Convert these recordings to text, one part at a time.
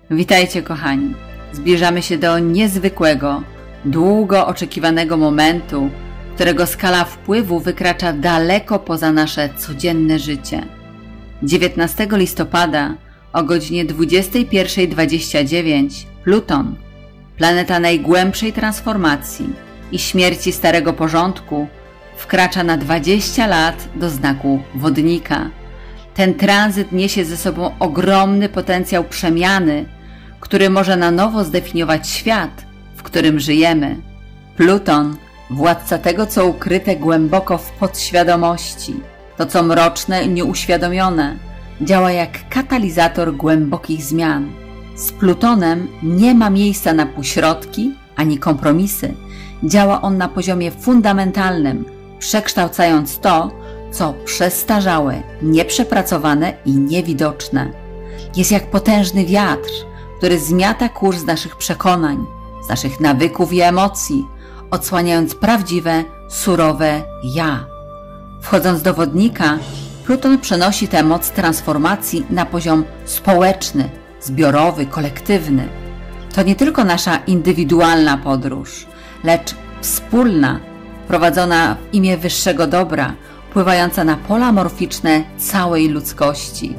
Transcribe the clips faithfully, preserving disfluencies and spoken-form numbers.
Witajcie kochani, zbliżamy się do niezwykłego, długo oczekiwanego momentu, którego skala wpływu wykracza daleko poza nasze codzienne życie. dziewiętnastego listopada o godzinie dwudziestej pierwszej dwadzieścia dziewięć Pluton, planeta najgłębszej transformacji i śmierci starego porządku, wkracza na dwadzieścia lat do znaku Wodnika. Ten tranzyt niesie ze sobą ogromny potencjał przemiany, który może na nowo zdefiniować świat, w którym żyjemy. Pluton, władca tego, co ukryte głęboko w podświadomości, to co mroczne i nieuświadomione, działa jak katalizator głębokich zmian. Z Plutonem nie ma miejsca na półśrodki ani kompromisy. Działa on na poziomie fundamentalnym, przekształcając to, co przestarzałe, nieprzepracowane i niewidoczne. Jest jak potężny wiatr, który zmiata kurs naszych przekonań, z naszych nawyków i emocji, odsłaniając prawdziwe, surowe ja. Wchodząc do Wodnika, Pluton przenosi tę moc transformacji na poziom społeczny, zbiorowy, kolektywny. To nie tylko nasza indywidualna podróż, lecz wspólna, prowadzona w imię wyższego dobra, wpływająca na pola morficzne całej ludzkości.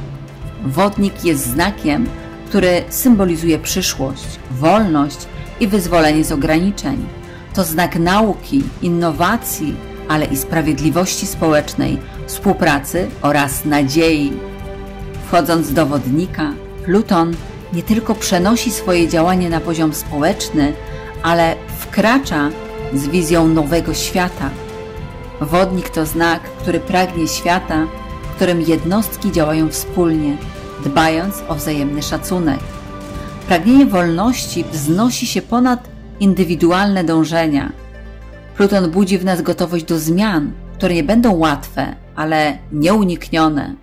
Wodnik jest znakiem, który symbolizuje przyszłość, wolność i wyzwolenie z ograniczeń. To znak nauki, innowacji, ale i sprawiedliwości społecznej, współpracy oraz nadziei. Wchodząc do Wodnika, Pluton nie tylko przenosi swoje działanie na poziom społeczny, ale wkracza z wizją nowego świata. Wodnik to znak, który pragnie świata, w którym jednostki działają wspólnie, dbając o wzajemny szacunek. Pragnienie wolności wznosi się ponad indywidualne dążenia. Pluton budzi w nas gotowość do zmian, które nie będą łatwe, ale nieuniknione.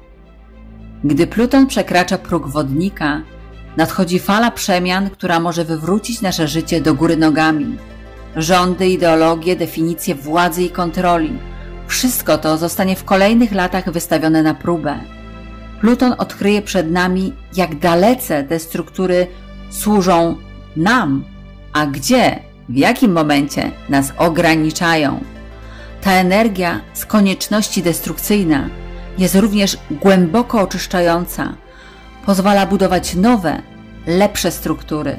Gdy Pluton przekracza próg Wodnika, nadchodzi fala przemian, która może wywrócić nasze życie do góry nogami. Rządy, ideologie, definicje władzy i kontroli. Wszystko to zostanie w kolejnych latach wystawione na próbę. Pluton odkryje przed nami, jak dalece te struktury służą nam, a gdzie, w jakim momencie nas ograniczają. Ta energia z konieczności destrukcyjna jest również głęboko oczyszczająca, pozwala budować nowe, lepsze struktury.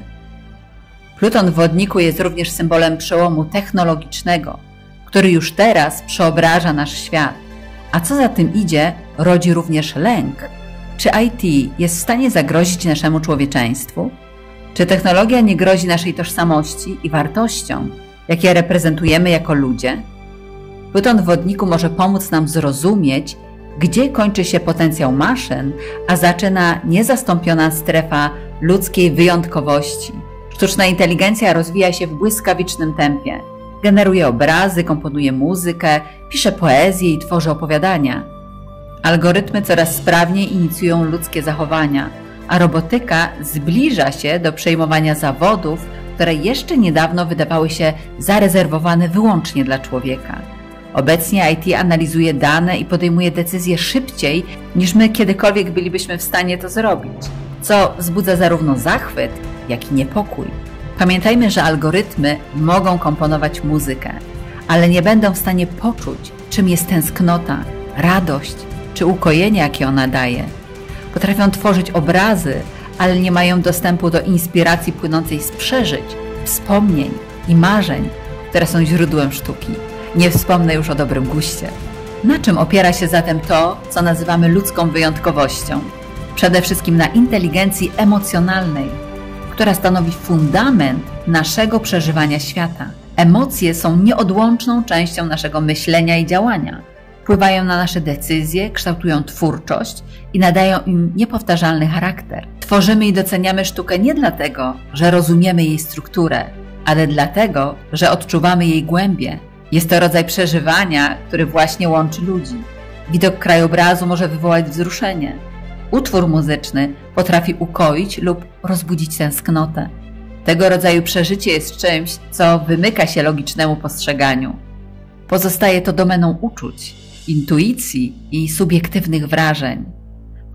Pluton w Wodniku jest również symbolem przełomu technologicznego, który już teraz przeobraża nasz świat. A co za tym idzie, rodzi również lęk. Czy I T jest w stanie zagrozić naszemu człowieczeństwu? Czy technologia nie grozi naszej tożsamości i wartościom, jakie reprezentujemy jako ludzie? Pluton w Wodniku może pomóc nam zrozumieć, gdzie kończy się potencjał maszyn, a zaczyna niezastąpiona strefa ludzkiej wyjątkowości. Sztuczna inteligencja rozwija się w błyskawicznym tempie. Generuje obrazy, komponuje muzykę, pisze poezję i tworzy opowiadania. Algorytmy coraz sprawniej inicjują ludzkie zachowania, a robotyka zbliża się do przejmowania zawodów, które jeszcze niedawno wydawały się zarezerwowane wyłącznie dla człowieka. Obecnie I T analizuje dane i podejmuje decyzje szybciej, niż my kiedykolwiek bylibyśmy w stanie to zrobić, co wzbudza zarówno zachwyt, jak i niepokój. Pamiętajmy, że algorytmy mogą komponować muzykę, ale nie będą w stanie poczuć, czym jest tęsknota, radość czy ukojenie, jakie ona daje. Potrafią tworzyć obrazy, ale nie mają dostępu do inspiracji płynącej z przeżyć, wspomnień i marzeń, które są źródłem sztuki. Nie wspomnę już o dobrym guście. Na czym opiera się zatem to, co nazywamy ludzką wyjątkowością? Przede wszystkim na inteligencji emocjonalnej, która stanowi fundament naszego przeżywania świata. Emocje są nieodłączną częścią naszego myślenia i działania. Wpływają na nasze decyzje, kształtują twórczość i nadają im niepowtarzalny charakter. Tworzymy i doceniamy sztukę nie dlatego, że rozumiemy jej strukturę, ale dlatego, że odczuwamy jej głębię. Jest to rodzaj przeżywania, który właśnie łączy ludzi. Widok krajobrazu może wywołać wzruszenie. Utwór muzyczny potrafi ukoić lub rozbudzić tęsknotę. Tego rodzaju przeżycie jest czymś, co wymyka się logicznemu postrzeganiu. Pozostaje to domeną uczuć, intuicji i subiektywnych wrażeń. W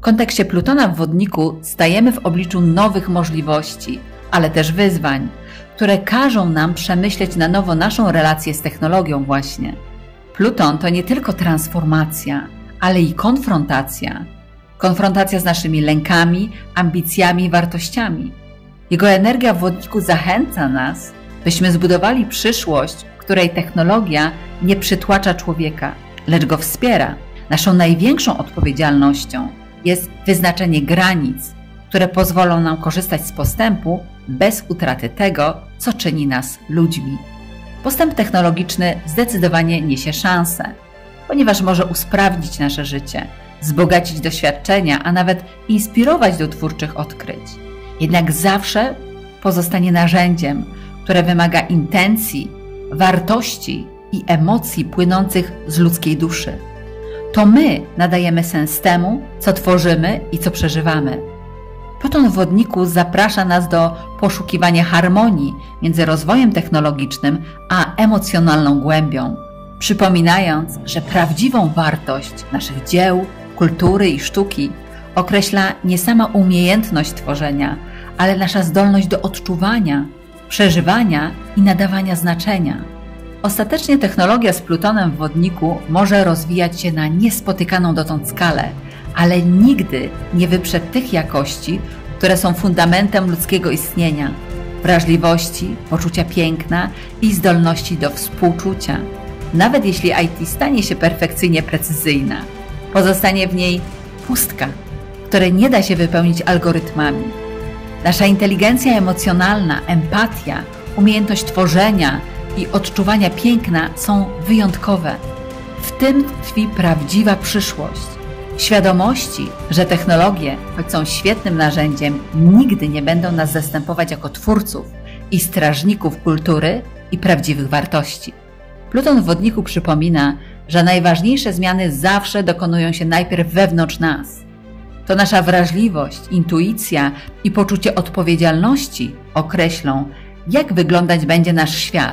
kontekście Plutona w Wodniku stajemy w obliczu nowych możliwości, ale też wyzwań, które każą nam przemyśleć na nowo naszą relację z technologią właśnie. Pluton to nie tylko transformacja, ale i konfrontacja. Konfrontacja z naszymi lękami, ambicjami i wartościami. Jego energia w Wodniku zachęca nas, byśmy zbudowali przyszłość, w której technologia nie przytłacza człowieka, lecz go wspiera. Naszą największą odpowiedzialnością jest wyznaczenie granic, które pozwolą nam korzystać z postępu bez utraty tego, co czyni nas ludźmi. Postęp technologiczny zdecydowanie niesie szansę, ponieważ może usprawnić nasze życie, wzbogacić doświadczenia, a nawet inspirować do twórczych odkryć. Jednak zawsze pozostanie narzędziem, które wymaga intencji, wartości i emocji płynących z ludzkiej duszy. To my nadajemy sens temu, co tworzymy i co przeżywamy. Pluton w Wodniku zaprasza nas do poszukiwania harmonii między rozwojem technologicznym a emocjonalną głębią, przypominając, że prawdziwą wartość naszych dzieł, kultury i sztuki określa nie sama umiejętność tworzenia, ale nasza zdolność do odczuwania, przeżywania i nadawania znaczenia. Ostatecznie technologia z Plutonem w Wodniku może rozwijać się na niespotykaną dotąd skalę, ale nigdy nie wyprze tych jakości, które są fundamentem ludzkiego istnienia, wrażliwości, poczucia piękna i zdolności do współczucia. Nawet jeśli I T stanie się perfekcyjnie precyzyjna, pozostanie w niej pustka, której nie da się wypełnić algorytmami. Nasza inteligencja emocjonalna, empatia, umiejętność tworzenia i odczuwania piękna są wyjątkowe. W tym tkwi prawdziwa przyszłość. W świadomości, że technologie, choć są świetnym narzędziem, nigdy nie będą nas zastępować jako twórców i strażników kultury i prawdziwych wartości. Pluton w Wodniku przypomina, że najważniejsze zmiany zawsze dokonują się najpierw wewnątrz nas. To nasza wrażliwość, intuicja i poczucie odpowiedzialności określą, jak wyglądać będzie nasz świat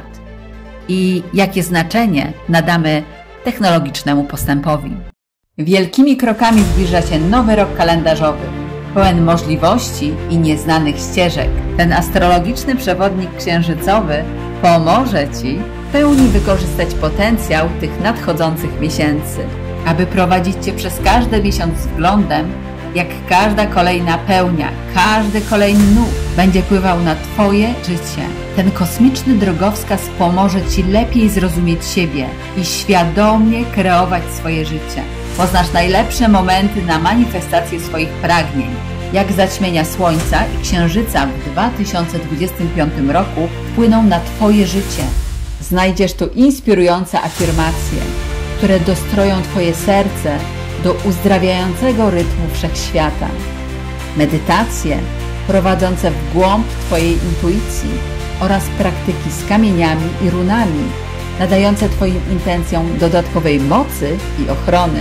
i jakie znaczenie nadamy technologicznemu postępowi. Wielkimi krokami zbliża się nowy rok kalendarzowy, pełen możliwości i nieznanych ścieżek. Ten astrologiczny przewodnik księżycowy pomoże Ci w pełni wykorzystać potencjał tych nadchodzących miesięcy, aby prowadzić Cię przez każdy miesiąc z wglądem, jak każda kolejna pełnia, każdy kolejny nurt będzie wpływał na Twoje życie. Ten kosmiczny drogowskaz pomoże Ci lepiej zrozumieć siebie i świadomie kreować swoje życie. Poznasz najlepsze momenty na manifestację swoich pragnień, jak zaćmienia Słońca i Księżyca w dwa tysiące dwudziestym piątym roku wpłyną na Twoje życie. Znajdziesz tu inspirujące afirmacje, które dostroją Twoje serce do uzdrawiającego rytmu wszechświata. Medytacje prowadzące w głąb Twojej intuicji oraz praktyki z kamieniami i runami, nadające Twoim intencjom dodatkowej mocy i ochrony.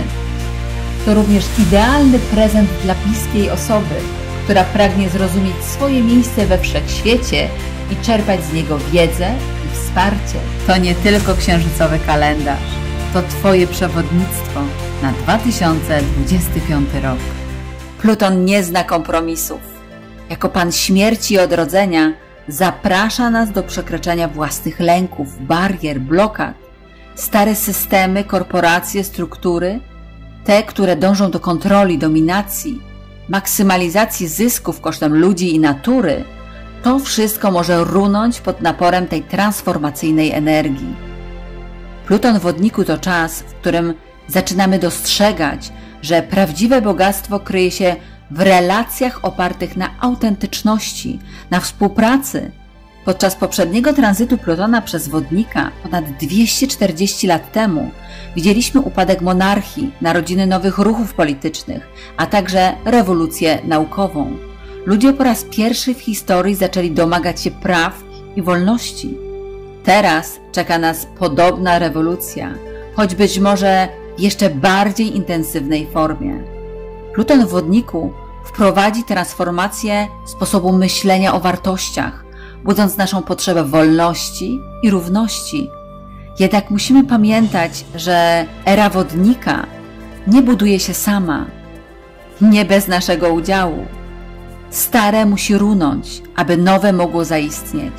To również idealny prezent dla bliskiej osoby, która pragnie zrozumieć swoje miejsce we wszechświecie i czerpać z niego wiedzę i wsparcie. To nie tylko księżycowy kalendarz, to Twoje przewodnictwo na dwa tysiące dwudziesty piąty rok. Pluton nie zna kompromisów. Jako Pan śmierci i odrodzenia zaprasza nas do przekroczenia własnych lęków, barier, blokad. Stare systemy, korporacje, struktury, te, które dążą do kontroli, dominacji, maksymalizacji zysków kosztem ludzi i natury, to wszystko może runąć pod naporem tej transformacyjnej energii. Pluton w Wodniku to czas, w którym zaczynamy dostrzegać, że prawdziwe bogactwo kryje się w relacjach opartych na autentyczności, na współpracy. Podczas poprzedniego tranzytu Plutona przez Wodnika ponad dwieście czterdzieści lat temu widzieliśmy upadek monarchii, narodziny nowych ruchów politycznych, a także rewolucję naukową. Ludzie po raz pierwszy w historii zaczęli domagać się praw i wolności. Teraz czeka nas podobna rewolucja, choć być może w jeszcze bardziej intensywnej formie. Pluton w Wodniku wprowadzi transformację sposobu myślenia o wartościach, budząc naszą potrzebę wolności i równości. Jednak musimy pamiętać, że era Wodnika nie buduje się sama. nie bez naszego udziału. Stare musi runąć, aby nowe mogło zaistnieć.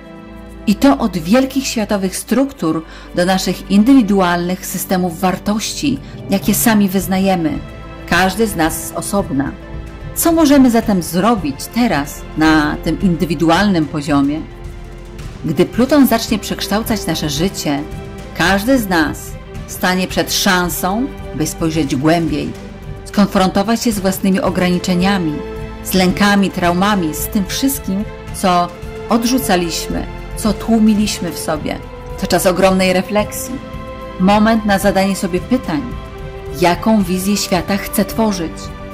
I to od wielkich światowych struktur do naszych indywidualnych systemów wartości, jakie sami wyznajemy, każdy z nas z osobna. Co możemy zatem zrobić teraz na tym indywidualnym poziomie? Gdy Pluton zacznie przekształcać nasze życie, każdy z nas stanie przed szansą, by spojrzeć głębiej, skonfrontować się z własnymi ograniczeniami, z lękami, traumami, z tym wszystkim, co odrzucaliśmy, co tłumiliśmy w sobie. To czas ogromnej refleksji. Moment na zadanie sobie pytań. Jaką wizję świata chcę tworzyć?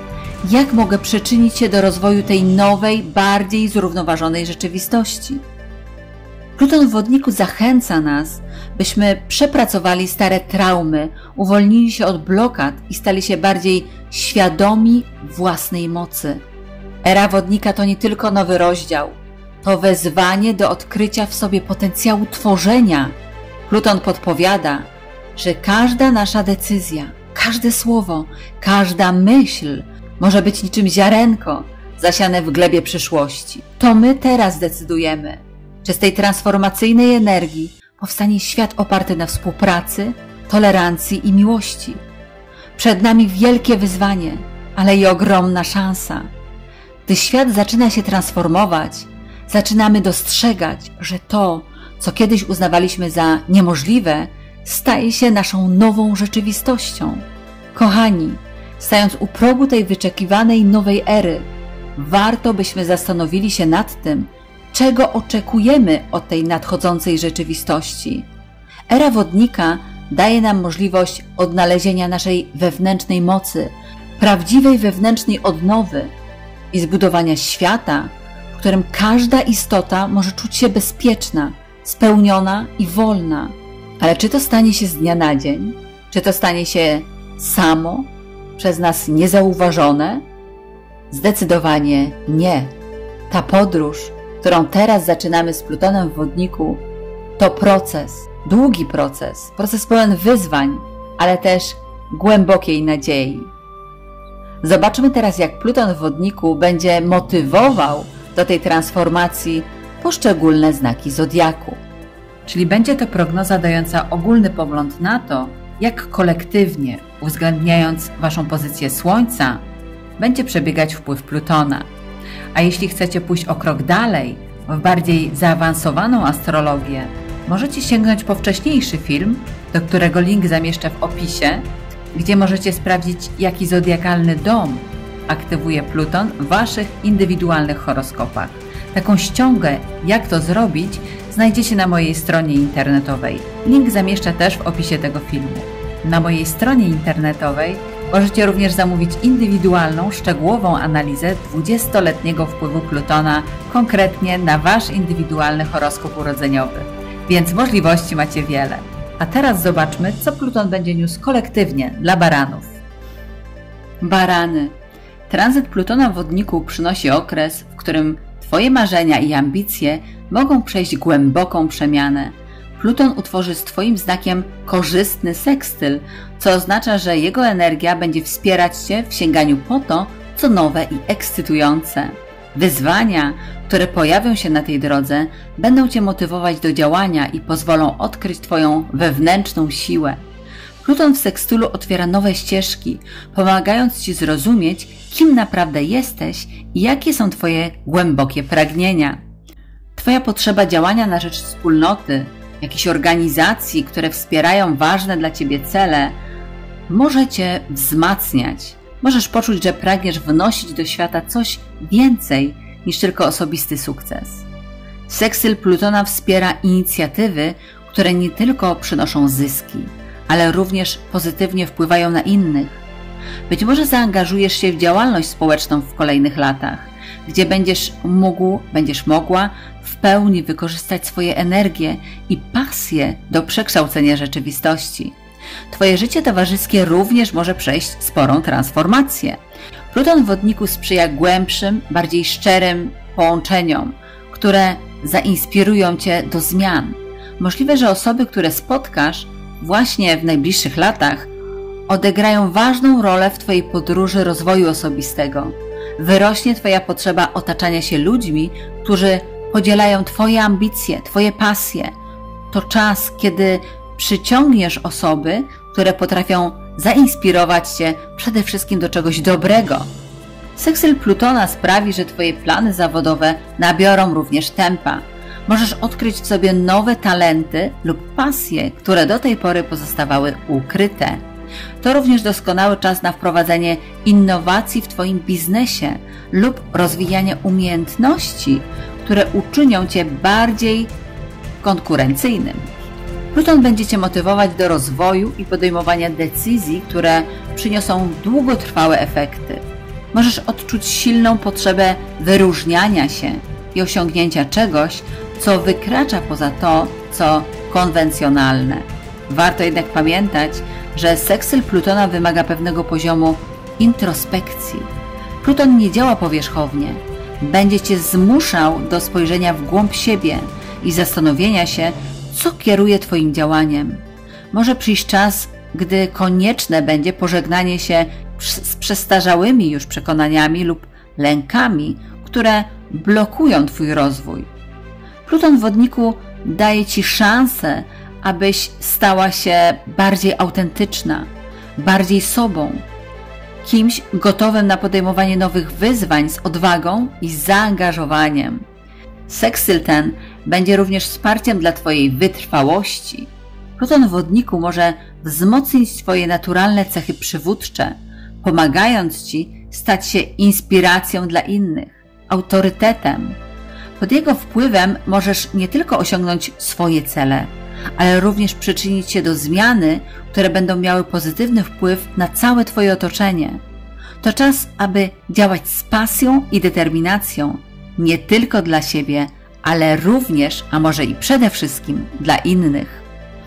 Jak mogę przyczynić się do rozwoju tej nowej, bardziej zrównoważonej rzeczywistości? Pluton w Wodniku zachęca nas, byśmy przepracowali stare traumy, uwolnili się od blokad i stali się bardziej świadomi własnej mocy. Era Wodnika to nie tylko nowy rozdział, to wezwanie do odkrycia w sobie potencjału tworzenia. Pluton podpowiada, że każda nasza decyzja, każde słowo, każda myśl może być niczym ziarenko zasiane w glebie przyszłości. To my teraz decydujemy, czy z tej transformacyjnej energii powstanie świat oparty na współpracy, tolerancji i miłości. Przed nami wielkie wyzwanie, ale i ogromna szansa. Gdy świat zaczyna się transformować, zaczynamy dostrzegać, że to, co kiedyś uznawaliśmy za niemożliwe, staje się naszą nową rzeczywistością. Kochani, stając u progu tej wyczekiwanej nowej ery, warto byśmy zastanowili się nad tym, czego oczekujemy od tej nadchodzącej rzeczywistości. Era Wodnika daje nam możliwość odnalezienia naszej wewnętrznej mocy, prawdziwej wewnętrznej odnowy i zbudowania świata, w którym każda istota może czuć się bezpieczna, spełniona i wolna. Ale czy to stanie się z dnia na dzień? Czy to stanie się samo, przez nas niezauważone? Zdecydowanie nie. Ta podróż, którą teraz zaczynamy z Plutonem w Wodniku, to proces, długi proces, proces pełen wyzwań, ale też głębokiej nadziei. Zobaczmy teraz, jak Pluton w Wodniku będzie motywował do tej transformacji poszczególne znaki zodiaku. Czyli będzie to prognoza dająca ogólny pogląd na to, jak kolektywnie, uwzględniając Waszą pozycję Słońca, będzie przebiegać wpływ Plutona. A jeśli chcecie pójść o krok dalej, w bardziej zaawansowaną astrologię, możecie sięgnąć po wcześniejszy film, do którego link zamieszczę w opisie, gdzie możecie sprawdzić, jaki zodiakalny dom aktywuje Pluton w Waszych indywidualnych horoskopach. Taką ściągę, jak to zrobić, znajdziecie na mojej stronie internetowej. Link zamieszczę też w opisie tego filmu. Na mojej stronie internetowej możecie również zamówić indywidualną, szczegółową analizę dwudziestoletniego wpływu Plutona konkretnie na Wasz indywidualny horoskop urodzeniowy. Więc możliwości macie wiele. A teraz zobaczmy, co Pluton będzie niósł kolektywnie dla baranów. Barany. Tranzyt Plutona w Wodniku przynosi okres, w którym Twoje marzenia i ambicje mogą przejść głęboką przemianę. Pluton utworzy z Twoim znakiem korzystny sekstyl, co oznacza, że jego energia będzie wspierać Cię w sięganiu po to, co nowe i ekscytujące. Wyzwania, które pojawią się na tej drodze, będą Cię motywować do działania i pozwolą odkryć Twoją wewnętrzną siłę. Pluton w sekstylu otwiera nowe ścieżki, pomagając Ci zrozumieć, kim naprawdę jesteś i jakie są Twoje głębokie pragnienia. Twoja potrzeba działania na rzecz wspólnoty, jakichś organizacji, które wspierają ważne dla Ciebie cele, może Cię wzmacniać. Możesz poczuć, że pragniesz wnosić do świata coś więcej niż tylko osobisty sukces. Sekstyl Plutona wspiera inicjatywy, które nie tylko przynoszą zyski, ale również pozytywnie wpływają na innych. Być może zaangażujesz się w działalność społeczną w kolejnych latach, gdzie będziesz mógł, będziesz mogła w pełni wykorzystać swoje energie i pasje do przekształcenia rzeczywistości. Twoje życie towarzyskie również może przejść sporą transformację. Pluton w Wodniku sprzyja głębszym, bardziej szczerym połączeniom, które zainspirują Cię do zmian. Możliwe, że osoby, które spotkasz właśnie w najbliższych latach, odegrają ważną rolę w Twojej podróży rozwoju osobistego. Wyrośnie Twoja potrzeba otaczania się ludźmi, którzy podzielają Twoje ambicje, Twoje pasje. To czas, kiedy przyciągniesz osoby, które potrafią zainspirować Cię przede wszystkim do czegoś dobrego. Seksyl Plutona sprawi, że Twoje plany zawodowe nabiorą również tempa. Możesz odkryć w sobie nowe talenty lub pasje, które do tej pory pozostawały ukryte. To również doskonały czas na wprowadzenie innowacji w Twoim biznesie lub rozwijanie umiejętności, które uczynią Cię bardziej konkurencyjnym. Pluton będzie Cię motywować do rozwoju i podejmowania decyzji, które przyniosą długotrwałe efekty. Możesz odczuć silną potrzebę wyróżniania się i osiągnięcia czegoś, co wykracza poza to, co konwencjonalne. Warto jednak pamiętać, że seksyl Plutona wymaga pewnego poziomu introspekcji. Pluton nie działa powierzchownie. Będzie Cię zmuszał do spojrzenia w głąb siebie i zastanowienia się, co kieruje Twoim działaniem. Może przyjść czas, gdy konieczne będzie pożegnanie się z przestarzałymi już przekonaniami lub lękami, które blokują Twój rozwój. Pluton w Wodniku daje Ci szansę, abyś stała się bardziej autentyczna, bardziej sobą, kimś gotowym na podejmowanie nowych wyzwań z odwagą i zaangażowaniem. Seksyl ten będzie również wsparciem dla Twojej wytrwałości. Pluton w Wodniku może wzmocnić Twoje naturalne cechy przywódcze, pomagając Ci stać się inspiracją dla innych, autorytetem. Pod jego wpływem możesz nie tylko osiągnąć swoje cele, ale również przyczynić się do zmiany, które będą miały pozytywny wpływ na całe Twoje otoczenie. To czas, aby działać z pasją i determinacją, nie tylko dla siebie, ale również, a może i przede wszystkim dla innych.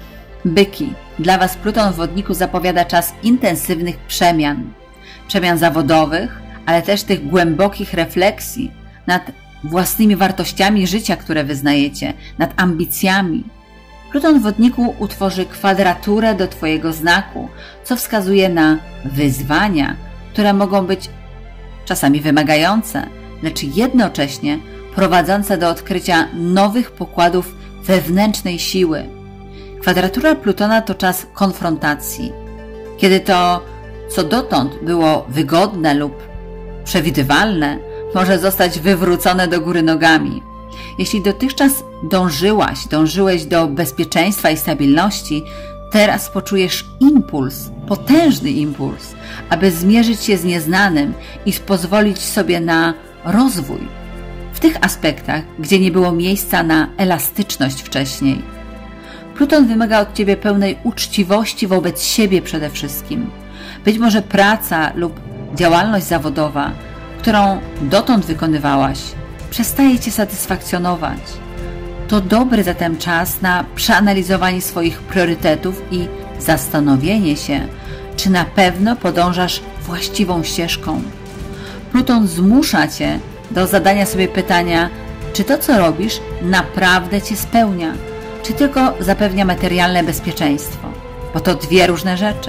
Byki. Dla Was Pluton w Wodniku zapowiada czas intensywnych przemian. Przemian zawodowych, ale też tych głębokich refleksji nad własnymi wartościami życia, które wyznajecie, nad ambicjami. Pluton w Wodniku utworzy kwadraturę do Twojego znaku, co wskazuje na wyzwania, które mogą być czasami wymagające, lecz jednocześnie prowadzące do odkrycia nowych pokładów wewnętrznej siły. Kwadratura Plutona to czas konfrontacji, kiedy to, co dotąd było wygodne lub przewidywalne, może zostać wywrócone do góry nogami. Jeśli dotychczas dążyłaś, dążyłeś do bezpieczeństwa i stabilności, teraz poczujesz impuls, potężny impuls, aby zmierzyć się z nieznanym i pozwolić sobie na rozwój w tych aspektach, gdzie nie było miejsca na elastyczność wcześniej. Pluton wymaga od Ciebie pełnej uczciwości wobec siebie przede wszystkim. Być może praca lub działalność zawodowa, którą dotąd wykonywałaś, przestaje Cię satysfakcjonować. To dobry zatem czas na przeanalizowanie swoich priorytetów i zastanowienie się, czy na pewno podążasz właściwą ścieżką. Pluton zmusza Cię do zadania sobie pytania, czy to, co robisz, naprawdę Cię spełnia, czy tylko zapewnia materialne bezpieczeństwo, bo to dwie różne rzeczy.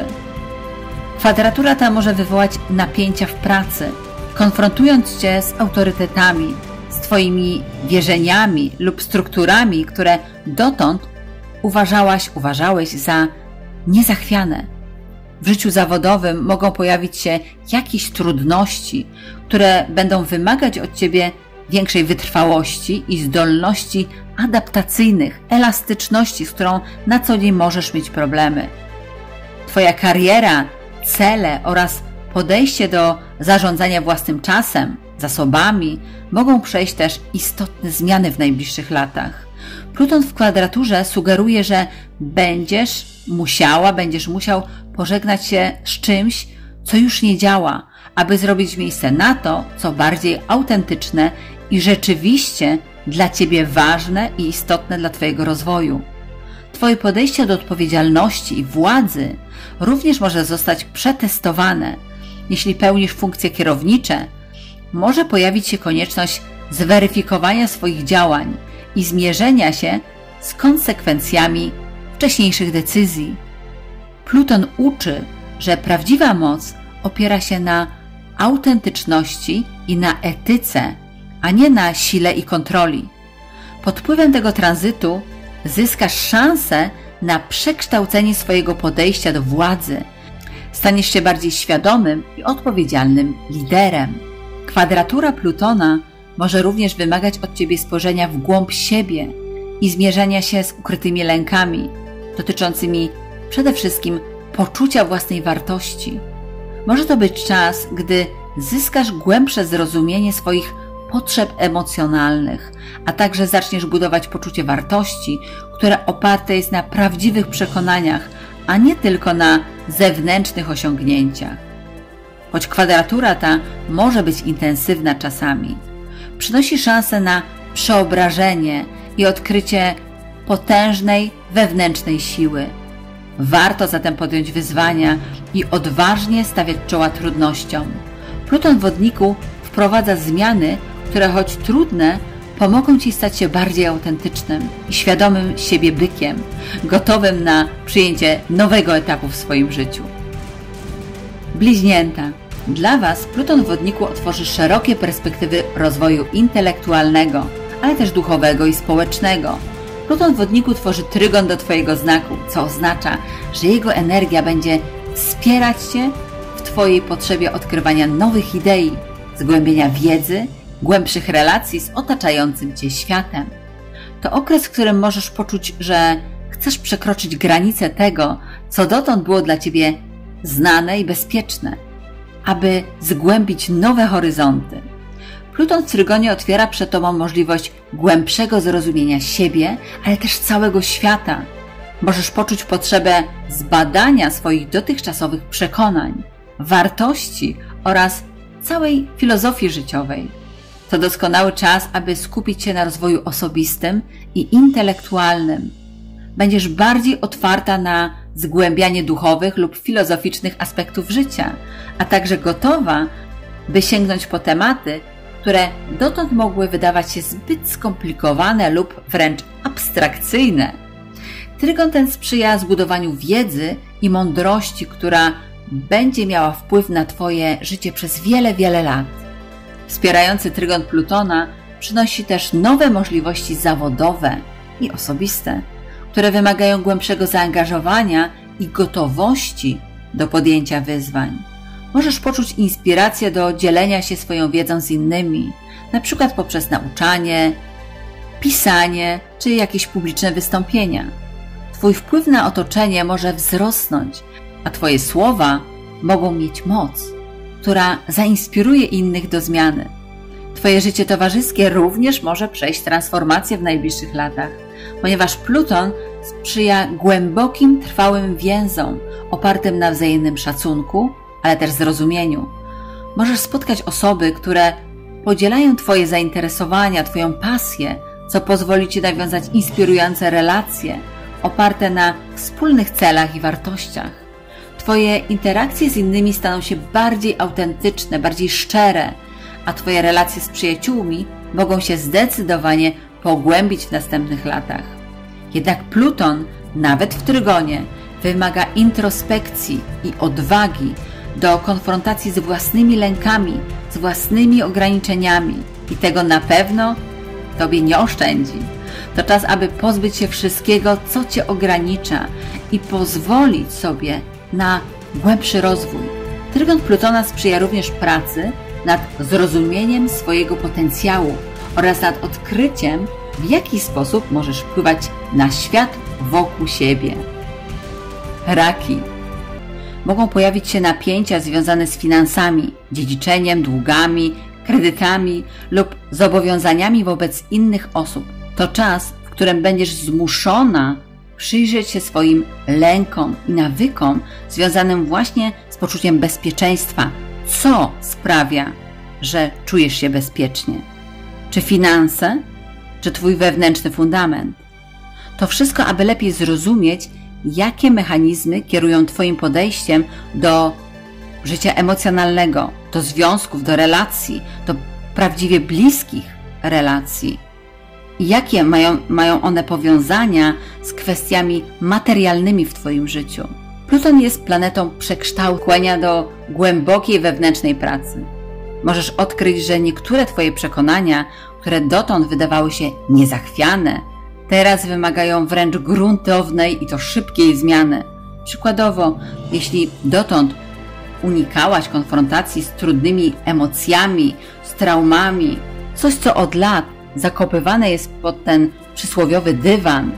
Kwadratura ta może wywołać napięcia w pracy, konfrontując Cię z autorytetami, z Twoimi wierzeniami lub strukturami, które dotąd uważałaś, uważałeś za niezachwiane. W życiu zawodowym mogą pojawić się jakieś trudności, które będą wymagać od Ciebie większej wytrwałości i zdolności adaptacyjnych, elastyczności, z którą na co dzień możesz mieć problemy. Twoja kariera, cele oraz podejście do zarządzania własnym czasem, zasobami mogą przejść też istotne zmiany w najbliższych latach. Pluton w kwadraturze sugeruje, że będziesz musiała, będziesz musiał pożegnać się z czymś, co już nie działa, aby zrobić miejsce na to, co bardziej autentyczne i rzeczywiście dla Ciebie ważne i istotne dla Twojego rozwoju. Twoje podejście do odpowiedzialności i władzy również może zostać przetestowane. Jeśli pełnisz funkcje kierownicze, może pojawić się konieczność zweryfikowania swoich działań i zmierzenia się z konsekwencjami wcześniejszych decyzji. Pluton uczy, że prawdziwa moc opiera się na autentyczności i na etyce, a nie na sile i kontroli. Pod wpływem tego tranzytu zyskasz szansę na przekształcenie swojego podejścia do władzy. Staniesz się bardziej świadomym i odpowiedzialnym liderem. Kwadratura Plutona może również wymagać od Ciebie spojrzenia w głąb siebie i zmierzenia się z ukrytymi lękami dotyczącymi przede wszystkim poczucia własnej wartości. Może to być czas, gdy zyskasz głębsze zrozumienie swoich potrzeb emocjonalnych, a także zaczniesz budować poczucie wartości, które oparte jest na prawdziwych przekonaniach, a nie tylko na zewnętrznych osiągnięciach. Choć kwadratura ta może być intensywna czasami, przynosi szansę na przeobrażenie i odkrycie potężnej wewnętrznej siły. Warto zatem podjąć wyzwania i odważnie stawiać czoła trudnościom. Pluton w Wodniku wprowadza zmiany, które choć trudne, pomogą Ci stać się bardziej autentycznym i świadomym siebie bykiem, gotowym na przyjęcie nowego etapu w swoim życiu. Bliźnięta. Dla Was Pluton w Wodniku otworzy szerokie perspektywy rozwoju intelektualnego, ale też duchowego i społecznego. Pluton w Wodniku tworzy trygon do Twojego znaku, co oznacza, że jego energia będzie wspierać Cię w Twojej potrzebie odkrywania nowych idei, zgłębienia wiedzy, głębszych relacji z otaczającym Cię światem. To okres, w którym możesz poczuć, że chcesz przekroczyć granice tego, co dotąd było dla Ciebie znane i bezpieczne, aby zgłębić nowe horyzonty. Pluton w Trygonie otwiera przed Tobą możliwość głębszego zrozumienia siebie, ale też całego świata. Możesz poczuć potrzebę zbadania swoich dotychczasowych przekonań, wartości oraz całej filozofii życiowej. To doskonały czas, aby skupić się na rozwoju osobistym i intelektualnym. Będziesz bardziej otwarta na zgłębianie duchowych lub filozoficznych aspektów życia, a także gotowa, by sięgnąć po tematy, które dotąd mogły wydawać się zbyt skomplikowane lub wręcz abstrakcyjne. Trygon ten sprzyja zbudowaniu wiedzy i mądrości, która będzie miała wpływ na Twoje życie przez wiele, wiele lat. Wspierający trygon Plutona przynosi też nowe możliwości zawodowe i osobiste, które wymagają głębszego zaangażowania i gotowości do podjęcia wyzwań. Możesz poczuć inspirację do dzielenia się swoją wiedzą z innymi, na przykład poprzez nauczanie, pisanie czy jakieś publiczne wystąpienia. Twój wpływ na otoczenie może wzrosnąć, a Twoje słowa mogą mieć moc, która zainspiruje innych do zmiany. Twoje życie towarzyskie również może przejść transformację w najbliższych latach, ponieważ Pluton sprzyja głębokim, trwałym więzom opartym na wzajemnym szacunku, ale też zrozumieniu. Możesz spotkać osoby, które podzielają Twoje zainteresowania, Twoją pasję, co pozwoli Ci nawiązać inspirujące relacje oparte na wspólnych celach i wartościach. Twoje interakcje z innymi staną się bardziej autentyczne, bardziej szczere, a Twoje relacje z przyjaciółmi mogą się zdecydowanie pogłębić w następnych latach. Jednak Pluton, nawet w Trygonie, wymaga introspekcji i odwagi do konfrontacji z własnymi lękami, z własnymi ograniczeniami i tego na pewno Tobie nie oszczędzi. To czas, aby pozbyć się wszystkiego, co Cię ogranicza i pozwolić sobie na głębszy rozwój. Trygon Plutona sprzyja również pracy nad zrozumieniem swojego potencjału oraz nad odkryciem, w jaki sposób możesz wpływać na świat wokół siebie. Raki. Mogą pojawić się napięcia związane z finansami, dziedziczeniem, długami, kredytami lub zobowiązaniami wobec innych osób. To czas, w którym będziesz zmuszona przyjrzeć się swoim lękom i nawykom związanym właśnie z poczuciem bezpieczeństwa. Co sprawia, że czujesz się bezpiecznie? Czy finanse? Czy Twój wewnętrzny fundament? To wszystko, aby lepiej zrozumieć, jakie mechanizmy kierują Twoim podejściem do życia emocjonalnego, do związków, do relacji, do prawdziwie bliskich relacji. I jakie mają, mają one powiązania z kwestiami materialnymi w Twoim życiu. Pluton jest planetą przekształcenia do głębokiej wewnętrznej pracy. Możesz odkryć, że niektóre Twoje przekonania, które dotąd wydawały się niezachwiane, teraz wymagają wręcz gruntownej i to szybkiej zmiany. Przykładowo, jeśli dotąd unikałaś konfrontacji z trudnymi emocjami, z traumami, coś co od lat zakopywane jest pod ten przysłowiowy dywan,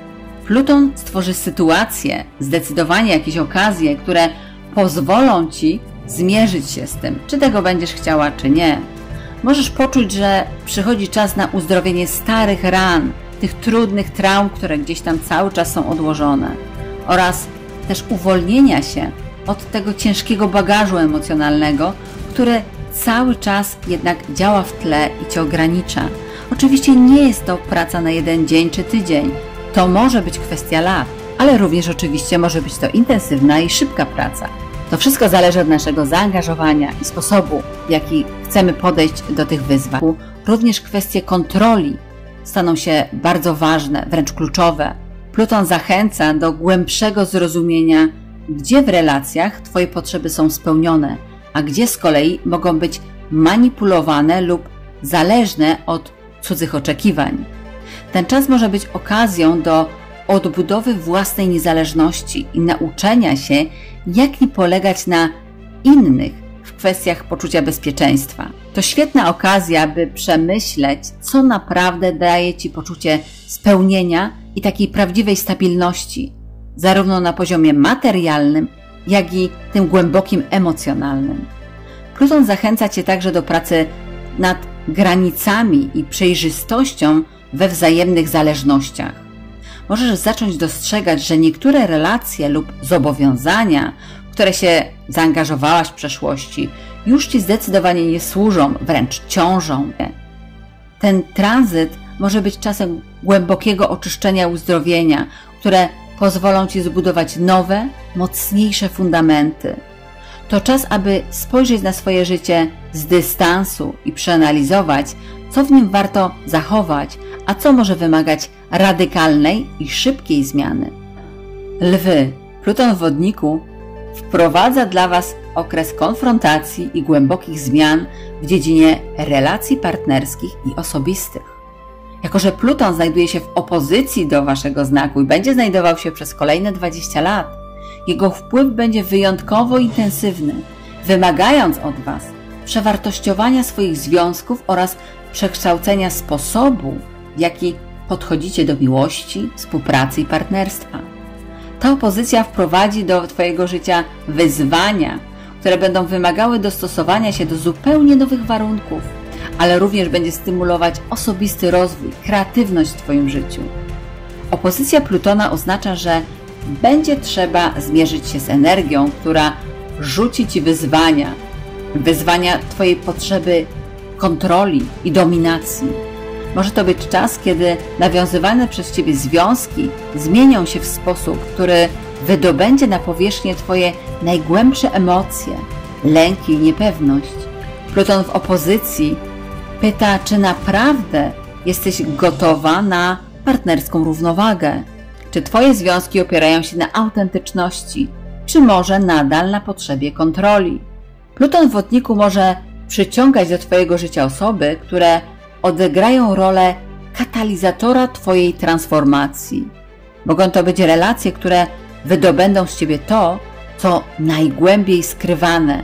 Pluton stworzy sytuacje, zdecydowanie jakieś okazje, które pozwolą Ci zmierzyć się z tym, czy tego będziesz chciała, czy nie. Możesz poczuć, że przychodzi czas na uzdrowienie starych ran, tych trudnych traum, które gdzieś tam cały czas są odłożone, oraz też uwolnienia się od tego ciężkiego bagażu emocjonalnego, który cały czas jednak działa w tle i Cię ogranicza. Oczywiście nie jest to praca na jeden dzień czy tydzień. To może być kwestia lat, ale również oczywiście może być to intensywna i szybka praca. To wszystko zależy od naszego zaangażowania i sposobu, w jaki chcemy podejść do tych wyzwań. Również kwestie kontroli staną się bardzo ważne, wręcz kluczowe. Pluton zachęca do głębszego zrozumienia, gdzie w relacjach Twoje potrzeby są spełnione, a gdzie z kolei mogą być manipulowane lub zależne od cudzych oczekiwań. Ten czas może być okazją do odbudowy własnej niezależności i nauczenia się, jak nie polegać na innych w kwestiach poczucia bezpieczeństwa. To świetna okazja, by przemyśleć, co naprawdę daje Ci poczucie spełnienia i takiej prawdziwej stabilności, zarówno na poziomie materialnym, jak i tym głębokim emocjonalnym. Pluton zachęca Cię także do pracy nad granicami i przejrzystością we wzajemnych zależnościach. Możesz zacząć dostrzegać, że niektóre relacje lub zobowiązania, w które się zaangażowałaś w przeszłości, już Ci zdecydowanie nie służą, wręcz ciążą. Ten tranzyt może być czasem głębokiego oczyszczenia, uzdrowienia, które pozwolą Ci zbudować nowe, mocniejsze fundamenty. To czas, aby spojrzeć na swoje życie z dystansu i przeanalizować, co w nim warto zachować, a co może wymagać radykalnej i szybkiej zmiany. Lwy, Pluton w Wodniku wprowadza dla Was okres konfrontacji i głębokich zmian w dziedzinie relacji partnerskich i osobistych. Jako że Pluton znajduje się w opozycji do Waszego znaku i będzie znajdował się przez kolejne dwadzieścia lat, jego wpływ będzie wyjątkowo intensywny, wymagając od Was przewartościowania swoich związków oraz przekształcenia sposobu, w jaki podchodzicie do miłości, współpracy i partnerstwa. Ta opozycja wprowadzi do Twojego życia wyzwania, które będą wymagały dostosowania się do zupełnie nowych warunków, ale również będzie stymulować osobisty rozwój, kreatywność w Twoim życiu. Opozycja Plutona oznacza, że będzie trzeba zmierzyć się z energią, która rzuci Ci wyzwania, wyzwania Twojej potrzeby kontroli i dominacji. Może to być czas, kiedy nawiązywane przez Ciebie związki zmienią się w sposób, który wydobędzie na powierzchnię Twoje najgłębsze emocje, lęki i niepewność. Pluton w opozycji pyta, czy naprawdę jesteś gotowa na partnerską równowagę. Czy Twoje związki opierają się na autentyczności, czy może nadal na potrzebie kontroli. Pluton w Wodniku może przyciągać do Twojego życia osoby, które odegrają rolę katalizatora Twojej transformacji. Mogą to być relacje, które wydobędą z Ciebie to, co najgłębiej skrywane,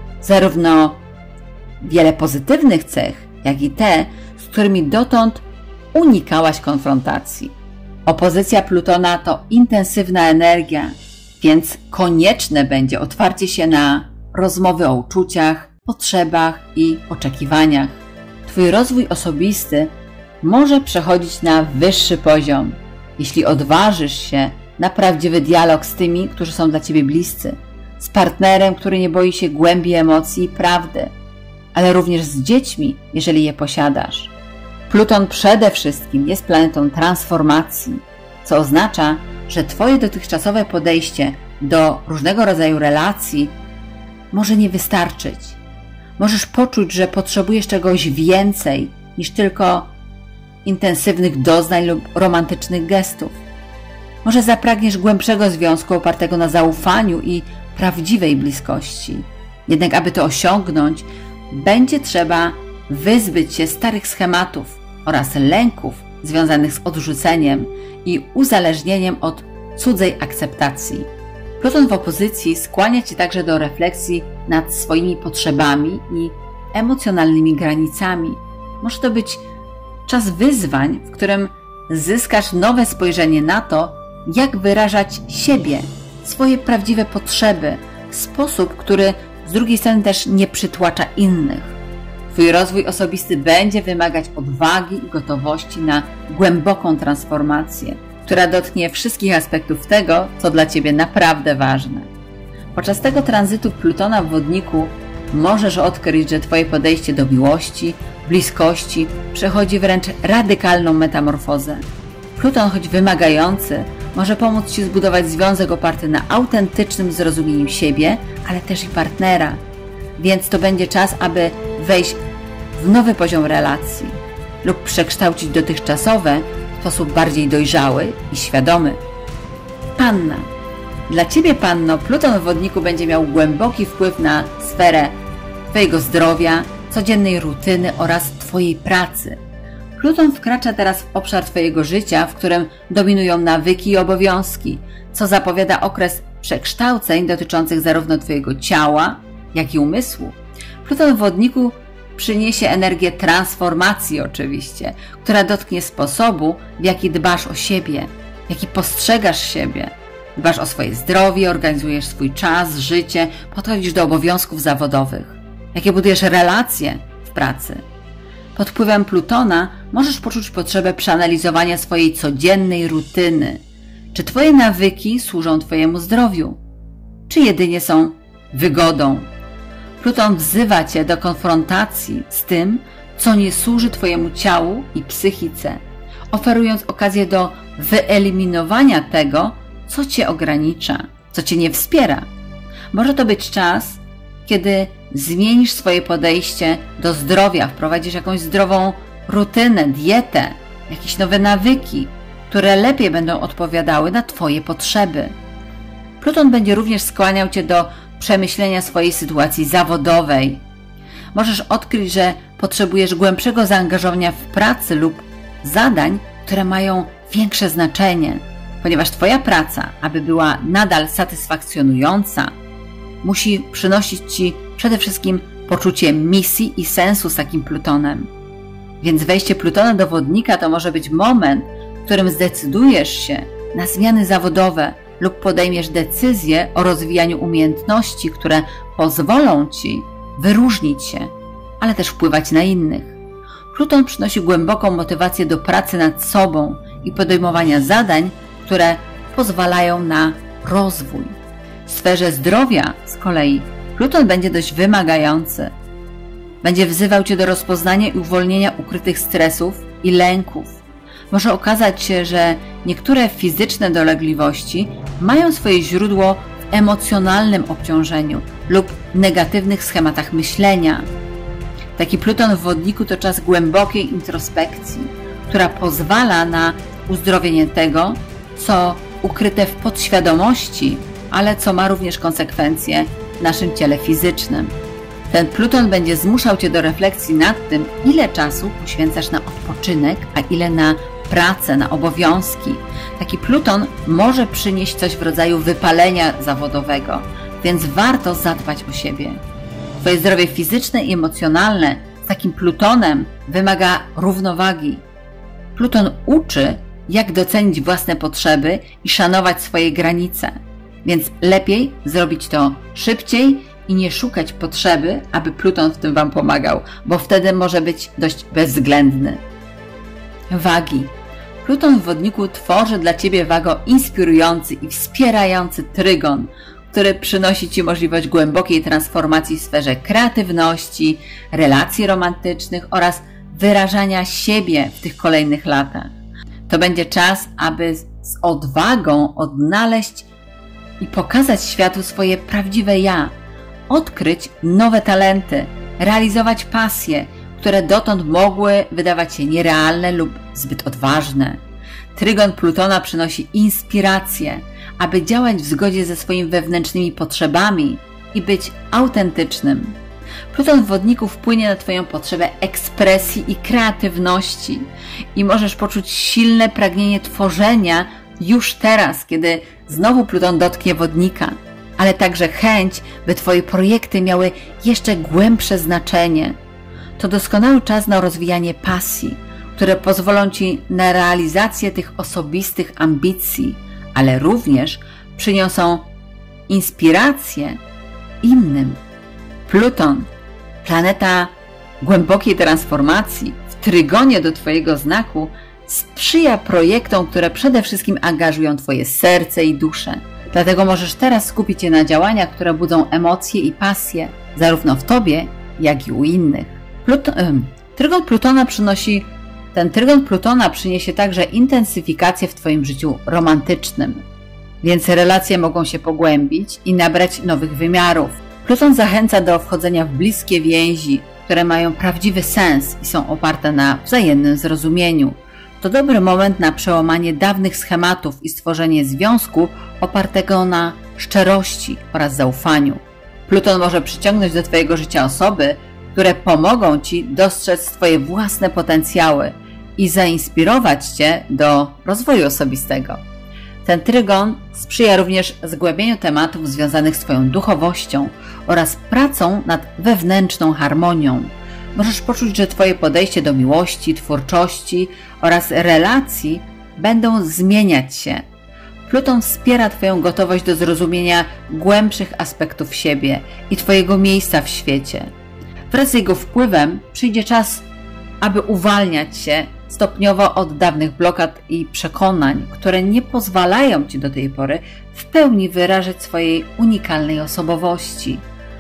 zarówno wiele pozytywnych cech, jak i te, z którymi dotąd unikałaś konfrontacji. Opozycja Plutona to intensywna energia, więc konieczne będzie otwarcie się na rozmowy o uczuciach, potrzebach i oczekiwaniach. Twój rozwój osobisty może przechodzić na wyższy poziom, jeśli odważysz się na prawdziwy dialog z tymi, którzy są dla Ciebie bliscy, z partnerem, który nie boi się głębi emocji i prawdy, ale również z dziećmi, jeżeli je posiadasz. Pluton przede wszystkim jest planetą transformacji, co oznacza, że Twoje dotychczasowe podejście do różnego rodzaju relacji może nie wystarczyć. Możesz poczuć, że potrzebujesz czegoś więcej niż tylko intensywnych doznań lub romantycznych gestów. Może zapragniesz głębszego związku opartego na zaufaniu i prawdziwej bliskości. Jednak aby to osiągnąć, będzie trzeba wyzbyć się starych schematów oraz lęków związanych z odrzuceniem i uzależnieniem od cudzej akceptacji. Pluton w opozycji skłania Cię także do refleksji nad swoimi potrzebami i emocjonalnymi granicami. Może to być czas wyzwań, w którym zyskasz nowe spojrzenie na to, jak wyrażać siebie, swoje prawdziwe potrzeby w sposób, który z drugiej strony też nie przytłacza innych. Twój rozwój osobisty będzie wymagać odwagi i gotowości na głęboką transformację, która dotknie wszystkich aspektów tego, co dla Ciebie naprawdę ważne. Podczas tego tranzytu Plutona w Wodniku możesz odkryć, że Twoje podejście do miłości, bliskości przechodzi wręcz radykalną metamorfozę. Pluton, choć wymagający, może pomóc Ci zbudować związek oparty na autentycznym zrozumieniu siebie, ale też i partnera. Więc to będzie czas, aby wejść w nowy poziom relacji lub przekształcić dotychczasowe w sposób bardziej dojrzały i świadomy. Panna. Dla Ciebie, Panno, Pluton w Wodniku będzie miał głęboki wpływ na sferę Twojego zdrowia, codziennej rutyny oraz Twojej pracy. Pluton wkracza teraz w obszar Twojego życia, w którym dominują nawyki i obowiązki, co zapowiada okres przekształceń dotyczących zarówno Twojego ciała, jak i umysłu. Pluton w Wodniku przyniesie energię transformacji oczywiście, która dotknie sposobu, w jaki dbasz o siebie, w jaki postrzegasz siebie. Dbasz o swoje zdrowie, organizujesz swój czas, życie, podchodzisz do obowiązków zawodowych. Jakie budujesz relacje w pracy. Pod wpływem Plutona możesz poczuć potrzebę przeanalizowania swojej codziennej rutyny. Czy Twoje nawyki służą Twojemu zdrowiu? Czy jedynie są wygodą? Pluton wzywa Cię do konfrontacji z tym, co nie służy Twojemu ciału i psychice, oferując okazję do wyeliminowania tego, co Cię ogranicza, co Cię nie wspiera. Może to być czas, kiedy zmienisz swoje podejście do zdrowia, wprowadzisz jakąś zdrową rutynę, dietę, jakieś nowe nawyki, które lepiej będą odpowiadały na Twoje potrzeby. Pluton będzie również skłaniał Cię do przemyślenia swojej sytuacji zawodowej. Możesz odkryć, że potrzebujesz głębszego zaangażowania w pracy lub zadań, które mają większe znaczenie, ponieważ Twoja praca, aby była nadal satysfakcjonująca, musi przynosić Ci przede wszystkim poczucie misji i sensu z takim Plutonem. Więc wejście Plutona do Wodnika to może być moment, w którym zdecydujesz się na zmiany zawodowe lub podejmiesz decyzję o rozwijaniu umiejętności, które pozwolą Ci wyróżnić się, ale też wpływać na innych. Pluton przynosi głęboką motywację do pracy nad sobą i podejmowania zadań, które pozwalają na rozwój. W sferze zdrowia z kolei Pluton będzie dość wymagający. Będzie wzywał Cię do rozpoznania i uwolnienia ukrytych stresów i lęków. Może okazać się, że niektóre fizyczne dolegliwości mają swoje źródło w emocjonalnym obciążeniu lub negatywnych schematach myślenia. Taki Pluton w Wodniku to czas głębokiej introspekcji, która pozwala na uzdrowienie tego, co ukryte w podświadomości, ale co ma również konsekwencje w naszym ciele fizycznym. Ten Pluton będzie zmuszał Cię do refleksji nad tym, ile czasu poświęcasz na odpoczynek, a ile na pracę, na obowiązki. Taki Pluton może przynieść coś w rodzaju wypalenia zawodowego, więc warto zadbać o siebie. Twoje zdrowie fizyczne i emocjonalne z takim Plutonem wymaga równowagi. Pluton uczy, jak docenić własne potrzeby i szanować swoje granice, więc lepiej zrobić to szybciej i nie szukać potrzeby, aby Pluton w tym Wam pomagał, bo wtedy może być dość bezwzględny. Wagi. Pluton w Wodniku tworzy dla Ciebie, Wago, inspirujący i wspierający trygon, który przynosi Ci możliwość głębokiej transformacji w sferze kreatywności, relacji romantycznych oraz wyrażania siebie w tych kolejnych latach. To będzie czas, aby z odwagą odnaleźć i pokazać światu swoje prawdziwe ja, odkryć nowe talenty, realizować pasje, które dotąd mogły wydawać się nierealne lub zbyt odważne. Trygon Plutona przynosi inspirację, aby działać w zgodzie ze swoimi wewnętrznymi potrzebami i być autentycznym. Pluton w Wodniku wpłynie na Twoją potrzebę ekspresji i kreatywności i możesz poczuć silne pragnienie tworzenia już teraz, kiedy znowu Pluton dotknie Wodnika, ale także chęć, by Twoje projekty miały jeszcze głębsze znaczenie. To doskonały czas na rozwijanie pasji, które pozwolą Ci na realizację tych osobistych ambicji, ale również przyniosą inspirację innym. Pluton, planeta głębokiej transformacji, w trygonie do Twojego znaku sprzyja projektom, które przede wszystkim angażują Twoje serce i duszę. Dlatego możesz teraz skupić się na działaniach, które budzą emocje i pasję, zarówno w Tobie, jak i u innych. Pluto, trygon Plutona przynosi, ten trygon Plutona przyniesie także intensyfikację w Twoim życiu romantycznym, więc relacje mogą się pogłębić i nabrać nowych wymiarów. Pluton zachęca do wchodzenia w bliskie więzi, które mają prawdziwy sens i są oparte na wzajemnym zrozumieniu. To dobry moment na przełamanie dawnych schematów i stworzenie związku opartego na szczerości oraz zaufaniu. Pluton może przyciągnąć do Twojego życia osoby, które pomogą Ci dostrzec Twoje własne potencjały i zainspirować Cię do rozwoju osobistego. Ten trygon sprzyja również zgłębieniu tematów związanych z Twoją duchowością oraz pracą nad wewnętrzną harmonią. Możesz poczuć, że Twoje podejście do miłości, twórczości oraz relacji będą zmieniać się. Pluton wspiera Twoją gotowość do zrozumienia głębszych aspektów siebie i Twojego miejsca w świecie. Wraz z jego wpływem przyjdzie czas, aby uwalniać się stopniowo od dawnych blokad i przekonań, które nie pozwalają Ci do tej pory w pełni wyrażać swojej unikalnej osobowości.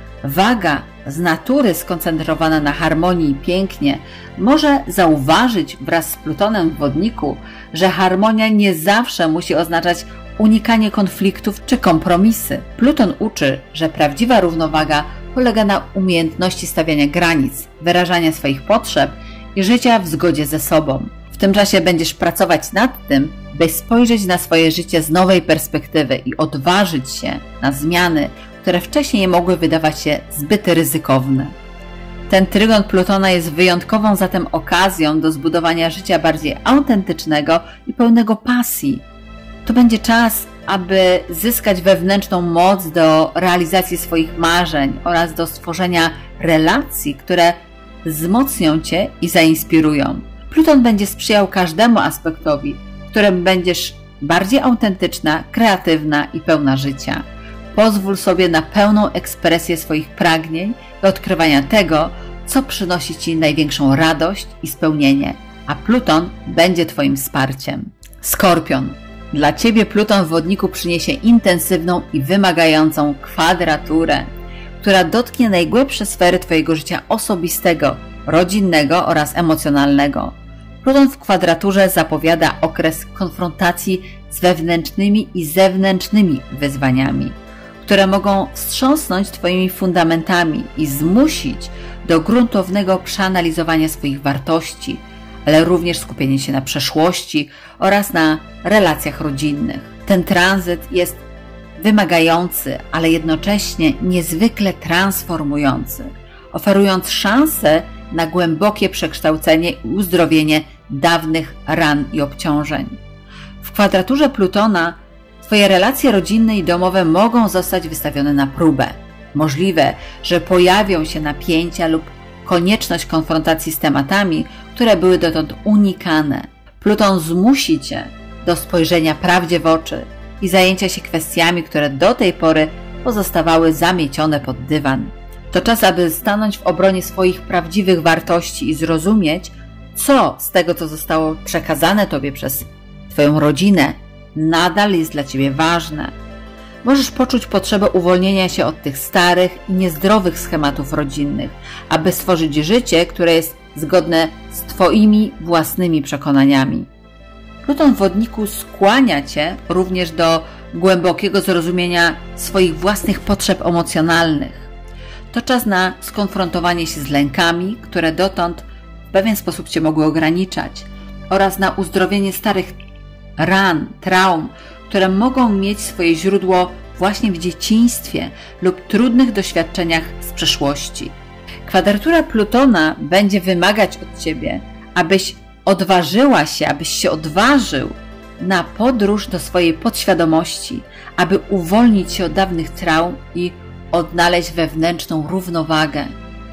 Waga z natury skoncentrowana na harmonii i pięknie może zauważyć wraz z Plutonem w Wodniku, że harmonia nie zawsze musi oznaczać unikanie konfliktów czy kompromisy. Pluton uczy, że prawdziwa równowaga polega na umiejętności stawiania granic, wyrażania swoich potrzeb i życia w zgodzie ze sobą. W tym czasie będziesz pracować nad tym, by spojrzeć na swoje życie z nowej perspektywy i odważyć się na zmiany, które wcześniej nie mogły wydawać się zbyt ryzykowne. Ten trygon Plutona jest wyjątkową zatem okazją do zbudowania życia bardziej autentycznego i pełnego pasji. To będzie czas, aby zyskać wewnętrzną moc do realizacji swoich marzeń oraz do stworzenia relacji, które wzmocnią Cię i zainspirują. Pluton będzie sprzyjał każdemu aspektowi, w którym będziesz bardziej autentyczna, kreatywna i pełna życia. Pozwól sobie na pełną ekspresję swoich pragnień i odkrywania tego, co przynosi Ci największą radość i spełnienie, a Pluton będzie Twoim wsparciem. Skorpion. Dla Ciebie Pluton w Wodniku przyniesie intensywną i wymagającą kwadraturę, która dotknie najgłębsze sfery Twojego życia osobistego, rodzinnego oraz emocjonalnego. Pluton w kwadraturze zapowiada okres konfrontacji z wewnętrznymi i zewnętrznymi wyzwaniami, które mogą wstrząsnąć Twoimi fundamentami i zmusić do gruntownego przeanalizowania swoich wartości, ale również skupienie się na przeszłości oraz na relacjach rodzinnych. Ten tranzyt jest wymagający, ale jednocześnie niezwykle transformujący, oferując szansę na głębokie przekształcenie i uzdrowienie dawnych ran i obciążeń. W kwadraturze Plutona Twoje relacje rodzinne i domowe mogą zostać wystawione na próbę. Możliwe, że pojawią się napięcia lub konieczność konfrontacji z tematami, które były dotąd unikane. Pluton zmusi Cię do spojrzenia prawdzie w oczy i zajęcia się kwestiami, które do tej pory pozostawały zamiecione pod dywan. To czas, aby stanąć w obronie swoich prawdziwych wartości i zrozumieć, co z tego, co zostało przekazane Tobie przez Twoją rodzinę, nadal jest dla Ciebie ważne. Możesz poczuć potrzebę uwolnienia się od tych starych i niezdrowych schematów rodzinnych, aby stworzyć życie, które jest zgodne z Twoimi własnymi przekonaniami. Pluton w Wodniku skłania Cię również do głębokiego zrozumienia swoich własnych potrzeb emocjonalnych. To czas na skonfrontowanie się z lękami, które dotąd w pewien sposób Cię mogły ograniczać, oraz na uzdrowienie starych ran, traum, które mogą mieć swoje źródło właśnie w dzieciństwie lub trudnych doświadczeniach z przeszłości. Kwadratura Plutona będzie wymagać od Ciebie, abyś odważyła się, abyś się odważył na podróż do swojej podświadomości, aby uwolnić się od dawnych traum i odnaleźć wewnętrzną równowagę.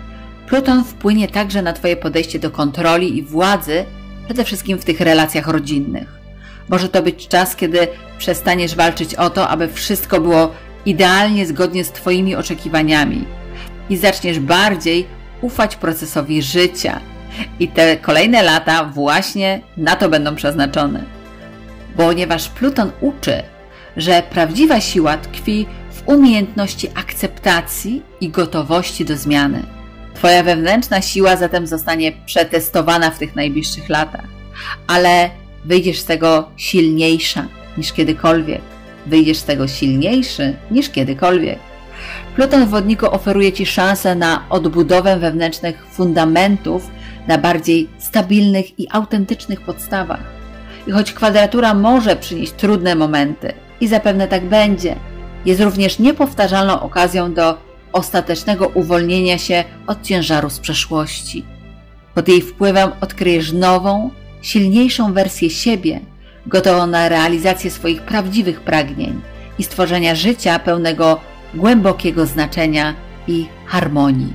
Pluton wpłynie także na Twoje podejście do kontroli i władzy, przede wszystkim w tych relacjach rodzinnych. Może to być czas, kiedy przestaniesz walczyć o to, aby wszystko było idealnie zgodnie z Twoimi oczekiwaniami i zaczniesz bardziej ufać procesowi życia. I te kolejne lata właśnie na to będą przeznaczone. Ponieważ Pluton uczy, że prawdziwa siła tkwi w umiejętności akceptacji i gotowości do zmiany. Twoja wewnętrzna siła zatem zostanie przetestowana w tych najbliższych latach, ale wyjdziesz z tego silniejsza niż kiedykolwiek. Wyjdziesz z tego silniejszy niż kiedykolwiek. Pluton w Wodniku oferuje Ci szansę na odbudowę wewnętrznych fundamentów na bardziej stabilnych i autentycznych podstawach. I choć kwadratura może przynieść trudne momenty, i zapewne tak będzie, jest również niepowtarzalną okazją do ostatecznego uwolnienia się od ciężaru z przeszłości. Pod jej wpływem odkryjesz nową, silniejszą wersję siebie, gotową na realizację swoich prawdziwych pragnień i stworzenia życia pełnego głębokiego znaczenia i harmonii.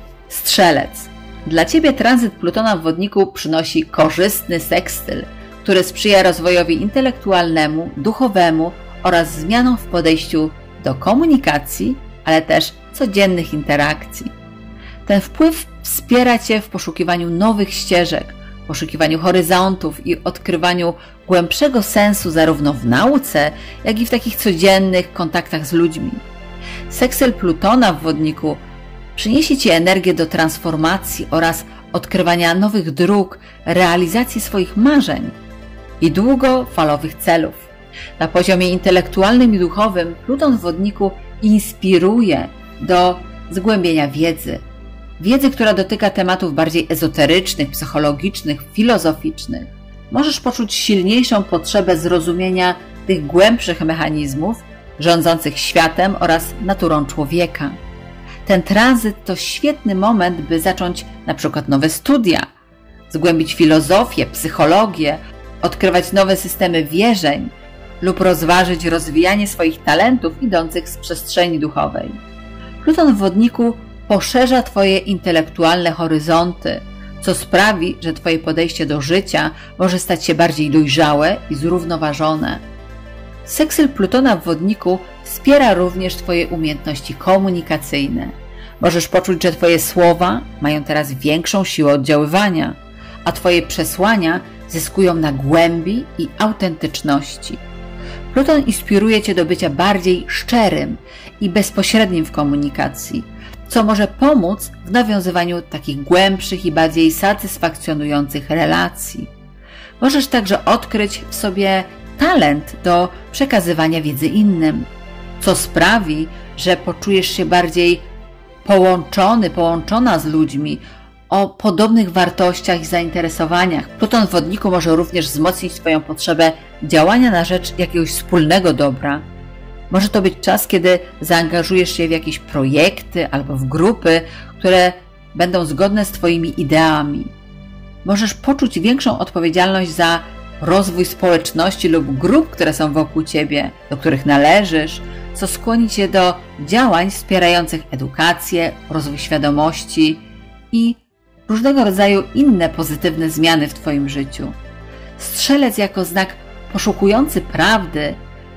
Strzelec. Dla Ciebie tranzyt Plutona w Wodniku przynosi korzystny sekstyl, który sprzyja rozwojowi intelektualnemu, duchowemu oraz zmianom w podejściu do komunikacji, ale też codziennych interakcji. Ten wpływ wspiera Cię w poszukiwaniu nowych ścieżek, poszukiwaniu horyzontów i odkrywaniu głębszego sensu zarówno w nauce, jak i w takich codziennych kontaktach z ludźmi. Sekstyl Plutona w Wodniku przyniesie Ci energię do transformacji oraz odkrywania nowych dróg, realizacji swoich marzeń i długofalowych celów. Na poziomie intelektualnym i duchowym Pluton w Wodniku inspiruje do zgłębienia wiedzy. Wiedzy, która dotyka tematów bardziej ezoterycznych, psychologicznych, filozoficznych. Możesz poczuć silniejszą potrzebę zrozumienia tych głębszych mechanizmów rządzących światem oraz naturą człowieka. Ten tranzyt to świetny moment, by zacząć na przykład nowe studia, zgłębić filozofię, psychologię, odkrywać nowe systemy wierzeń lub rozważyć rozwijanie swoich talentów idących z przestrzeni duchowej. Pluton w Wodniku poszerza Twoje intelektualne horyzonty, co sprawi, że Twoje podejście do życia może stać się bardziej dojrzałe i zrównoważone. Sekstyl Plutona w Wodniku wspiera również Twoje umiejętności komunikacyjne. Możesz poczuć, że Twoje słowa mają teraz większą siłę oddziaływania, a Twoje przesłania zyskują na głębi i autentyczności. Pluton inspiruje Cię do bycia bardziej szczerym i bezpośrednim w komunikacji, co może pomóc w nawiązywaniu takich głębszych i bardziej satysfakcjonujących relacji. Możesz także odkryć w sobie talent do przekazywania wiedzy innym, co sprawi, że poczujesz się bardziej połączony, połączona z ludźmi o podobnych wartościach i zainteresowaniach. Pluton w Wodniku może również wzmocnić Twoją potrzebę działania na rzecz jakiegoś wspólnego dobra. Może to być czas, kiedy zaangażujesz się w jakieś projekty albo w grupy, które będą zgodne z Twoimi ideami. Możesz poczuć większą odpowiedzialność za rozwój społeczności lub grup, które są wokół Ciebie, do których należysz, co skłoni Cię do działań wspierających edukację, rozwój świadomości i różnego rodzaju inne pozytywne zmiany w Twoim życiu. Strzelec jako znak poszukujący prawdy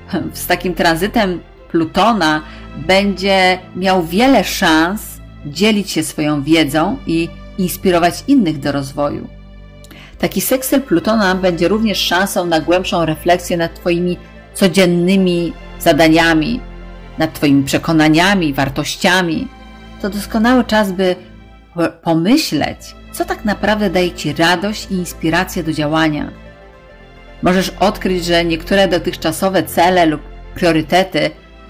z takim tranzytem Plutona będzie miał wiele szans dzielić się swoją wiedzą i inspirować innych do rozwoju. Taki sekstyl Plutona będzie również szansą na głębszą refleksję nad Twoimi codziennymi zadaniami, nad Twoimi przekonaniami, wartościami. To doskonały czas, by pomyśleć, co tak naprawdę daje Ci radość i inspirację do działania. Możesz odkryć, że niektóre dotychczasowe cele lub priorytety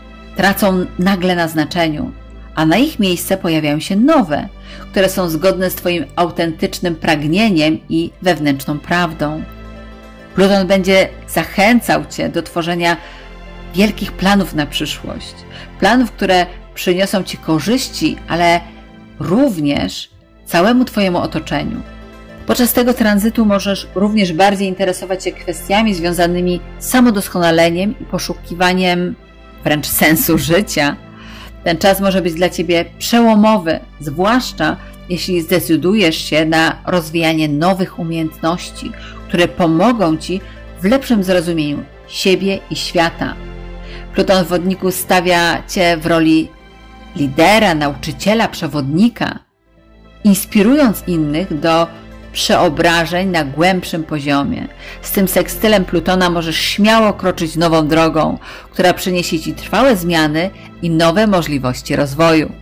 tracą nagle na znaczeniu, a na ich miejsce pojawiają się nowe, które są zgodne z Twoim autentycznym pragnieniem i wewnętrzną prawdą. Pluton będzie zachęcał Cię do tworzenia wielkich planów na przyszłość. Planów, które przyniosą Ci korzyści, ale również całemu Twojemu otoczeniu. Podczas tego tranzytu możesz również bardziej interesować się kwestiami związanymi z samodoskonaleniem i poszukiwaniem wręcz sensu życia. Ten czas może być dla Ciebie przełomowy, zwłaszcza jeśli zdecydujesz się na rozwijanie nowych umiejętności, które pomogą Ci w lepszym zrozumieniu siebie i świata. Pluton w Wodniku stawia Cię w roli lidera, nauczyciela, przewodnika, inspirując innych do przeobrażeń na głębszym poziomie. Z tym sekstylem Plutona możesz śmiało kroczyć nową drogą, która przyniesie Ci trwałe zmiany i nowe możliwości rozwoju.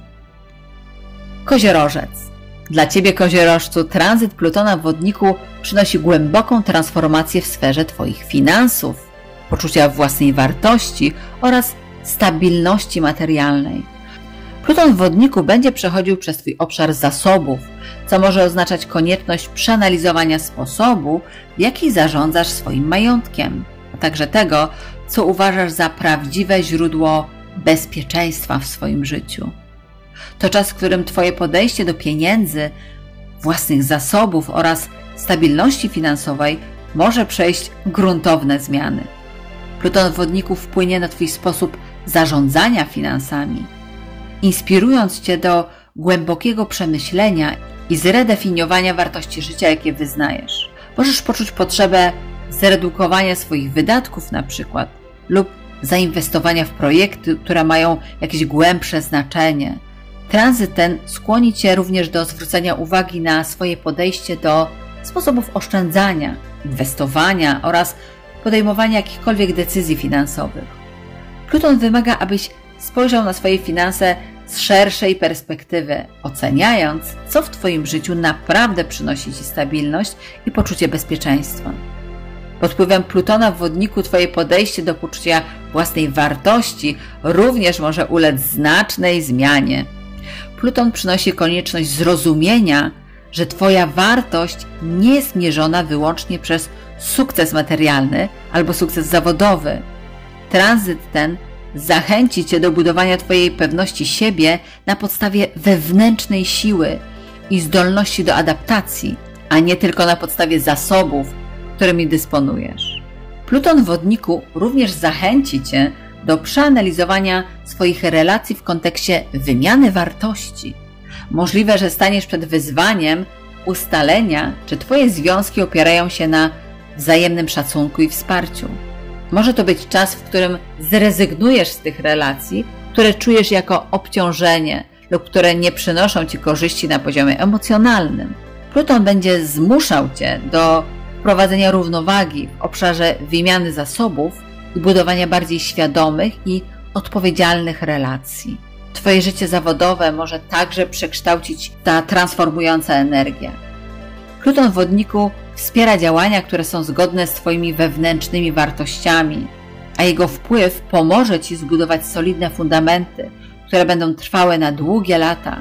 Koziorożec. Dla Ciebie, koziorożcu, tranzyt Plutona w Wodniku przynosi głęboką transformację w sferze Twoich finansów, poczucia własnej wartości oraz stabilności materialnej. Pluton w Wodniku będzie przechodził przez Twój obszar zasobów, co może oznaczać konieczność przeanalizowania sposobu, w jaki zarządzasz swoim majątkiem, a także tego, co uważasz za prawdziwe źródło bezpieczeństwa w swoim życiu. To czas, w którym Twoje podejście do pieniędzy, własnych zasobów oraz stabilności finansowej może przejść gruntowne zmiany. Pluton w Wodniku wpłynie na Twój sposób zarządzania finansami, inspirując Cię do głębokiego przemyślenia i zredefiniowania wartości życia, jakie wyznajesz. Możesz poczuć potrzebę zredukowania swoich wydatków na przykład lub zainwestowania w projekty, które mają jakieś głębsze znaczenie. Tranzyt ten skłoni Cię również do zwrócenia uwagi na swoje podejście do sposobów oszczędzania, inwestowania oraz podejmowania jakichkolwiek decyzji finansowych. Pluton wymaga, abyś spojrzał na swoje finanse z szerszej perspektywy, oceniając, co w Twoim życiu naprawdę przynosi Ci stabilność i poczucie bezpieczeństwa. Pod wpływem Plutona w Wodniku Twoje podejście do poczucia własnej wartości również może ulec znacznej zmianie. Pluton przynosi konieczność zrozumienia, że Twoja wartość nie jest mierzona wyłącznie przez sukces materialny albo sukces zawodowy. Tranzyt ten zachęci Cię do budowania Twojej pewności siebie na podstawie wewnętrznej siły i zdolności do adaptacji, a nie tylko na podstawie zasobów, którymi dysponujesz. Pluton w Wodniku również zachęci Cię do przeanalizowania swoich relacji w kontekście wymiany wartości. Możliwe, że staniesz przed wyzwaniem ustalenia, czy Twoje związki opierają się na wzajemnym szacunku i wsparciu. Może to być czas, w którym zrezygnujesz z tych relacji, które czujesz jako obciążenie lub które nie przynoszą Ci korzyści na poziomie emocjonalnym. Pluton będzie zmuszał Cię do wprowadzenia równowagi w obszarze wymiany zasobów i budowania bardziej świadomych i odpowiedzialnych relacji. Twoje życie zawodowe może także przekształcić ta transformująca energia. Pluton w Wodniku wspiera działania, które są zgodne z Twoimi wewnętrznymi wartościami, a jego wpływ pomoże Ci zbudować solidne fundamenty, które będą trwałe na długie lata.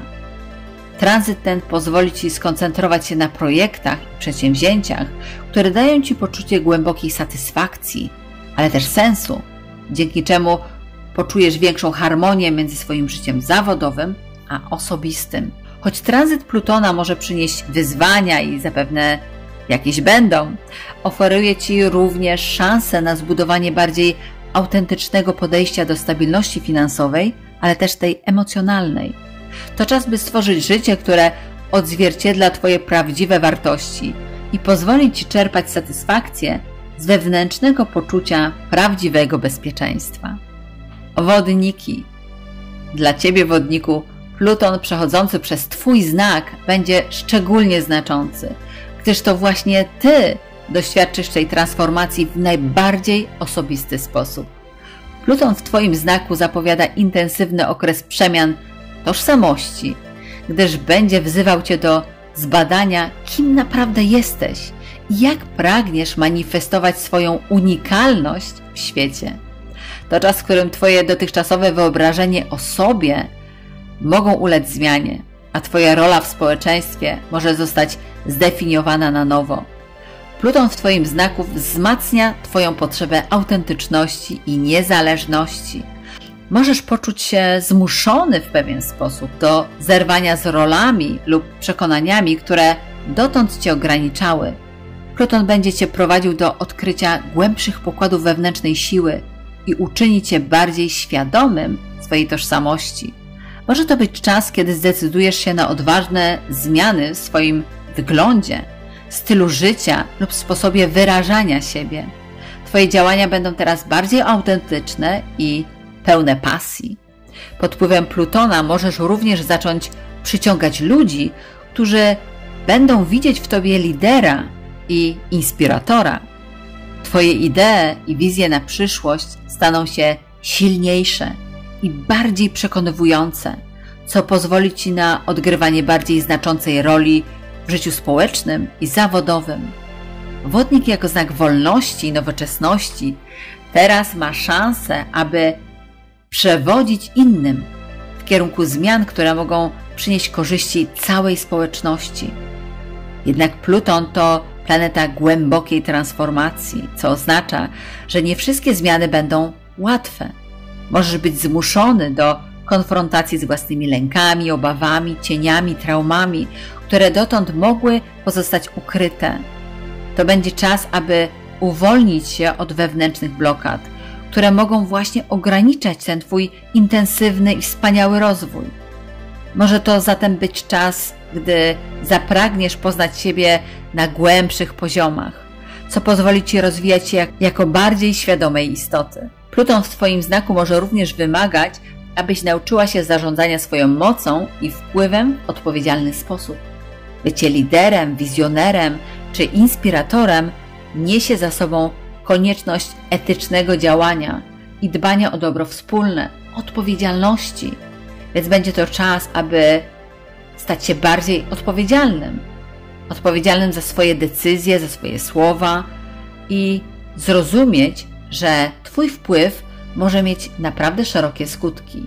Tranzyt ten pozwoli Ci skoncentrować się na projektach i przedsięwzięciach, które dają Ci poczucie głębokiej satysfakcji, ale też sensu, dzięki czemu poczujesz większą harmonię między swoim życiem zawodowym a osobistym. Choć tranzyt Plutona może przynieść wyzwania i zapewne jakieś będą, oferuje Ci również szansę na zbudowanie bardziej autentycznego podejścia do stabilności finansowej, ale też tej emocjonalnej. To czas, by stworzyć życie, które odzwierciedla Twoje prawdziwe wartości i pozwoli Ci czerpać satysfakcję z wewnętrznego poczucia prawdziwego bezpieczeństwa. Wodniki. Dla Ciebie, Wodniku, Pluton przechodzący przez Twój znak będzie szczególnie znaczący, gdyż to właśnie Ty doświadczysz tej transformacji w najbardziej osobisty sposób. Pluton w Twoim znaku zapowiada intensywny okres przemian tożsamości, gdyż będzie wzywał Cię do zbadania, kim naprawdę jesteś i jak pragniesz manifestować swoją unikalność w świecie. To czas, w którym Twoje dotychczasowe wyobrażenie o sobie mogą ulec zmianie, a Twoja rola w społeczeństwie może zostać zdefiniowana na nowo. Pluton w Twoim znaku wzmacnia Twoją potrzebę autentyczności i niezależności. Możesz poczuć się zmuszony w pewien sposób do zerwania z rolami lub przekonaniami, które dotąd Cię ograniczały. Pluton będzie Cię prowadził do odkrycia głębszych pokładów wewnętrznej siły i uczyni Cię bardziej świadomym swojej tożsamości. Może to być czas, kiedy zdecydujesz się na odważne zmiany w swoim wyglądzie, stylu życia lub sposobie wyrażania siebie. Twoje działania będą teraz bardziej autentyczne i pełne pasji. Pod wpływem Plutona możesz również zacząć przyciągać ludzi, którzy będą widzieć w Tobie lidera i inspiratora. Twoje idee i wizje na przyszłość staną się silniejsze i bardziej przekonywujące, co pozwoli Ci na odgrywanie bardziej znaczącej roli w życiu społecznym i zawodowym. Wodnik jako znak wolności i nowoczesności teraz ma szansę, aby przewodzić innym w kierunku zmian, które mogą przynieść korzyści całej społeczności. Jednak Pluton to planeta głębokiej transformacji, co oznacza, że nie wszystkie zmiany będą łatwe. Możesz być zmuszony do konfrontacji z własnymi lękami, obawami, cieniami, traumami, które dotąd mogły pozostać ukryte. To będzie czas, aby uwolnić się od wewnętrznych blokad, które mogą właśnie ograniczać ten Twój intensywny i wspaniały rozwój. Może to zatem być czas, gdy zapragniesz poznać siebie na głębszych poziomach, co pozwoli Ci rozwijać się jak, jako bardziej świadomej istoty. Pluton w Twoim znaku może również wymagać, abyś nauczyła się zarządzania swoją mocą i wpływem w odpowiedzialny sposób. Bycie liderem, wizjonerem czy inspiratorem niesie za sobą konieczność etycznego działania i dbania o dobro wspólne, odpowiedzialności. Więc będzie to czas, aby stać się bardziej odpowiedzialnym. Odpowiedzialnym za swoje decyzje, za swoje słowa i zrozumieć, że Twój wpływ może mieć naprawdę szerokie skutki.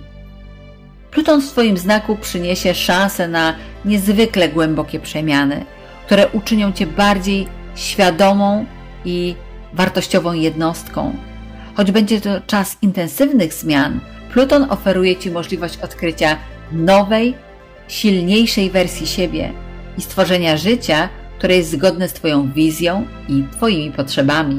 Pluton w Twoim znaku przyniesie szansę na niezwykle głębokie przemiany, które uczynią Cię bardziej świadomą i wartościową jednostką. Choć będzie to czas intensywnych zmian, Pluton oferuje Ci możliwość odkrycia nowej, silniejszej wersji siebie i stworzenia życia, które jest zgodne z Twoją wizją i Twoimi potrzebami.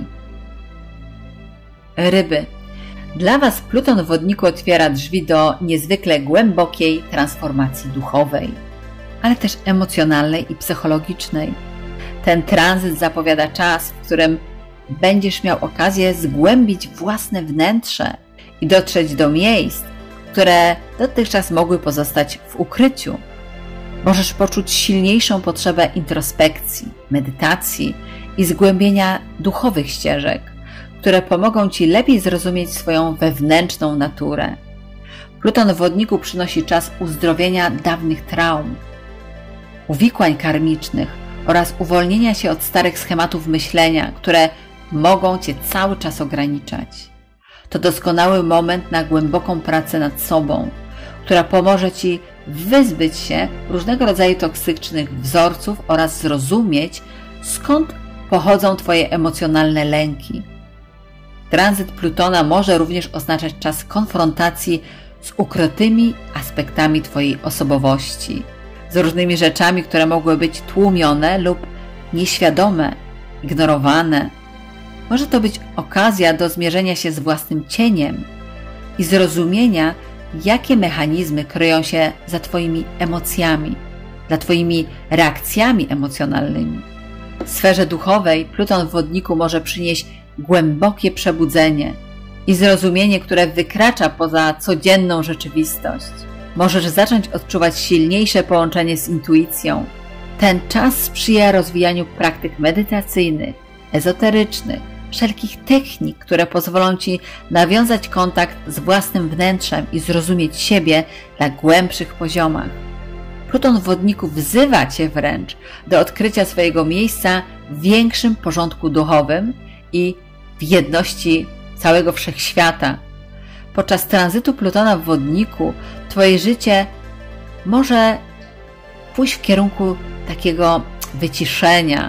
Ryby. Dla Was Pluton w Wodniku otwiera drzwi do niezwykle głębokiej transformacji duchowej, ale też emocjonalnej i psychologicznej. Ten tranzyt zapowiada czas, w którym będziesz miał okazję zgłębić własne wnętrze i dotrzeć do miejsc, które dotychczas mogły pozostać w ukryciu. Możesz poczuć silniejszą potrzebę introspekcji, medytacji i zgłębienia duchowych ścieżek, które pomogą Ci lepiej zrozumieć swoją wewnętrzną naturę. Pluton w Wodniku przynosi czas uzdrowienia dawnych traum, uwikłań karmicznych oraz uwolnienia się od starych schematów myślenia, które mogą Cię cały czas ograniczać. To doskonały moment na głęboką pracę nad sobą, która pomoże Ci wyzbyć się różnego rodzaju toksycznych wzorców oraz zrozumieć, skąd pochodzą Twoje emocjonalne lęki. Tranzyt Plutona może również oznaczać czas konfrontacji z ukrytymi aspektami Twojej osobowości, z różnymi rzeczami, które mogły być tłumione lub nieświadome, ignorowane. Może to być okazja do zmierzenia się z własnym cieniem i zrozumienia, jakie mechanizmy kryją się za Twoimi emocjami, za Twoimi reakcjami emocjonalnymi. W sferze duchowej Pluton w Wodniku może przynieść głębokie przebudzenie i zrozumienie, które wykracza poza codzienną rzeczywistość. Możesz zacząć odczuwać silniejsze połączenie z intuicją. Ten czas sprzyja rozwijaniu praktyk medytacyjnych, ezoterycznych, wszelkich technik, które pozwolą Ci nawiązać kontakt z własnym wnętrzem i zrozumieć siebie na głębszych poziomach. Pluton w Wodniku wzywa Cię wręcz do odkrycia swojego miejsca w większym porządku duchowym i w jedności całego wszechświata. Podczas tranzytu Plutona w Wodniku Twoje życie może pójść w kierunku takiego wyciszenia,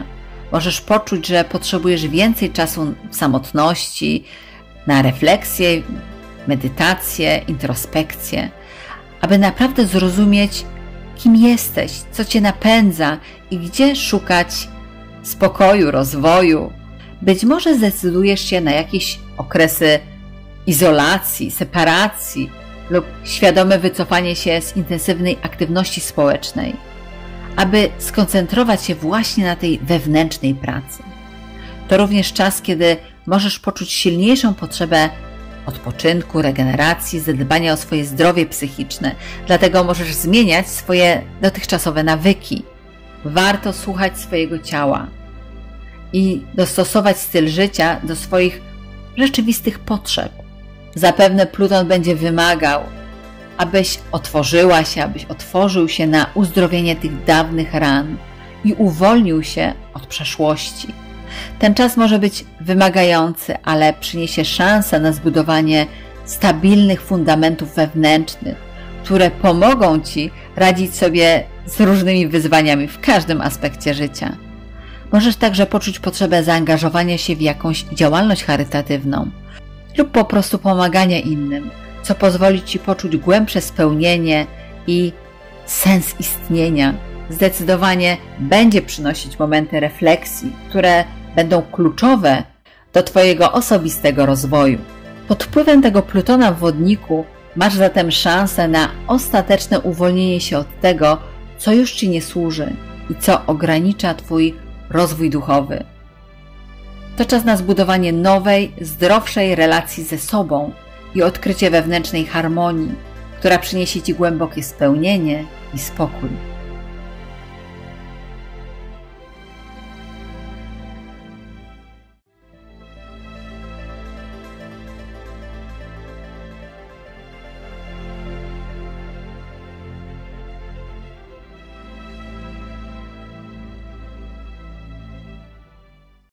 możesz poczuć, że potrzebujesz więcej czasu w samotności, na refleksję, medytację, introspekcję, aby naprawdę zrozumieć, kim jesteś, co Cię napędza i gdzie szukać spokoju, rozwoju. Być może zdecydujesz się na jakieś okresy izolacji, separacji lub świadome wycofanie się z intensywnej aktywności społecznej, aby skoncentrować się właśnie na tej wewnętrznej pracy. To również czas, kiedy możesz poczuć silniejszą potrzebę odpoczynku, regeneracji, zadbania o swoje zdrowie psychiczne. Dlatego możesz zmieniać swoje dotychczasowe nawyki. Warto słuchać swojego ciała i dostosować styl życia do swoich rzeczywistych potrzeb. Zapewne Pluton będzie wymagał, abyś otworzyła się, abyś otworzył się na uzdrowienie tych dawnych ran i uwolnił się od przeszłości. Ten czas może być wymagający, ale przyniesie szansę na zbudowanie stabilnych fundamentów wewnętrznych, które pomogą Ci radzić sobie z różnymi wyzwaniami w każdym aspekcie życia. Możesz także poczuć potrzebę zaangażowania się w jakąś działalność charytatywną lub po prostu pomagania innym, co pozwoli Ci poczuć głębsze spełnienie i sens istnienia. Zdecydowanie będzie przynosić momenty refleksji, które będą kluczowe do Twojego osobistego rozwoju. Pod wpływem tego Plutona w Wodniku masz zatem szansę na ostateczne uwolnienie się od tego, co już Ci nie służy i co ogranicza Twój rozwój duchowy. To czas na zbudowanie nowej, zdrowszej relacji ze sobą i odkrycie wewnętrznej harmonii, która przyniesie Ci głębokie spełnienie i spokój.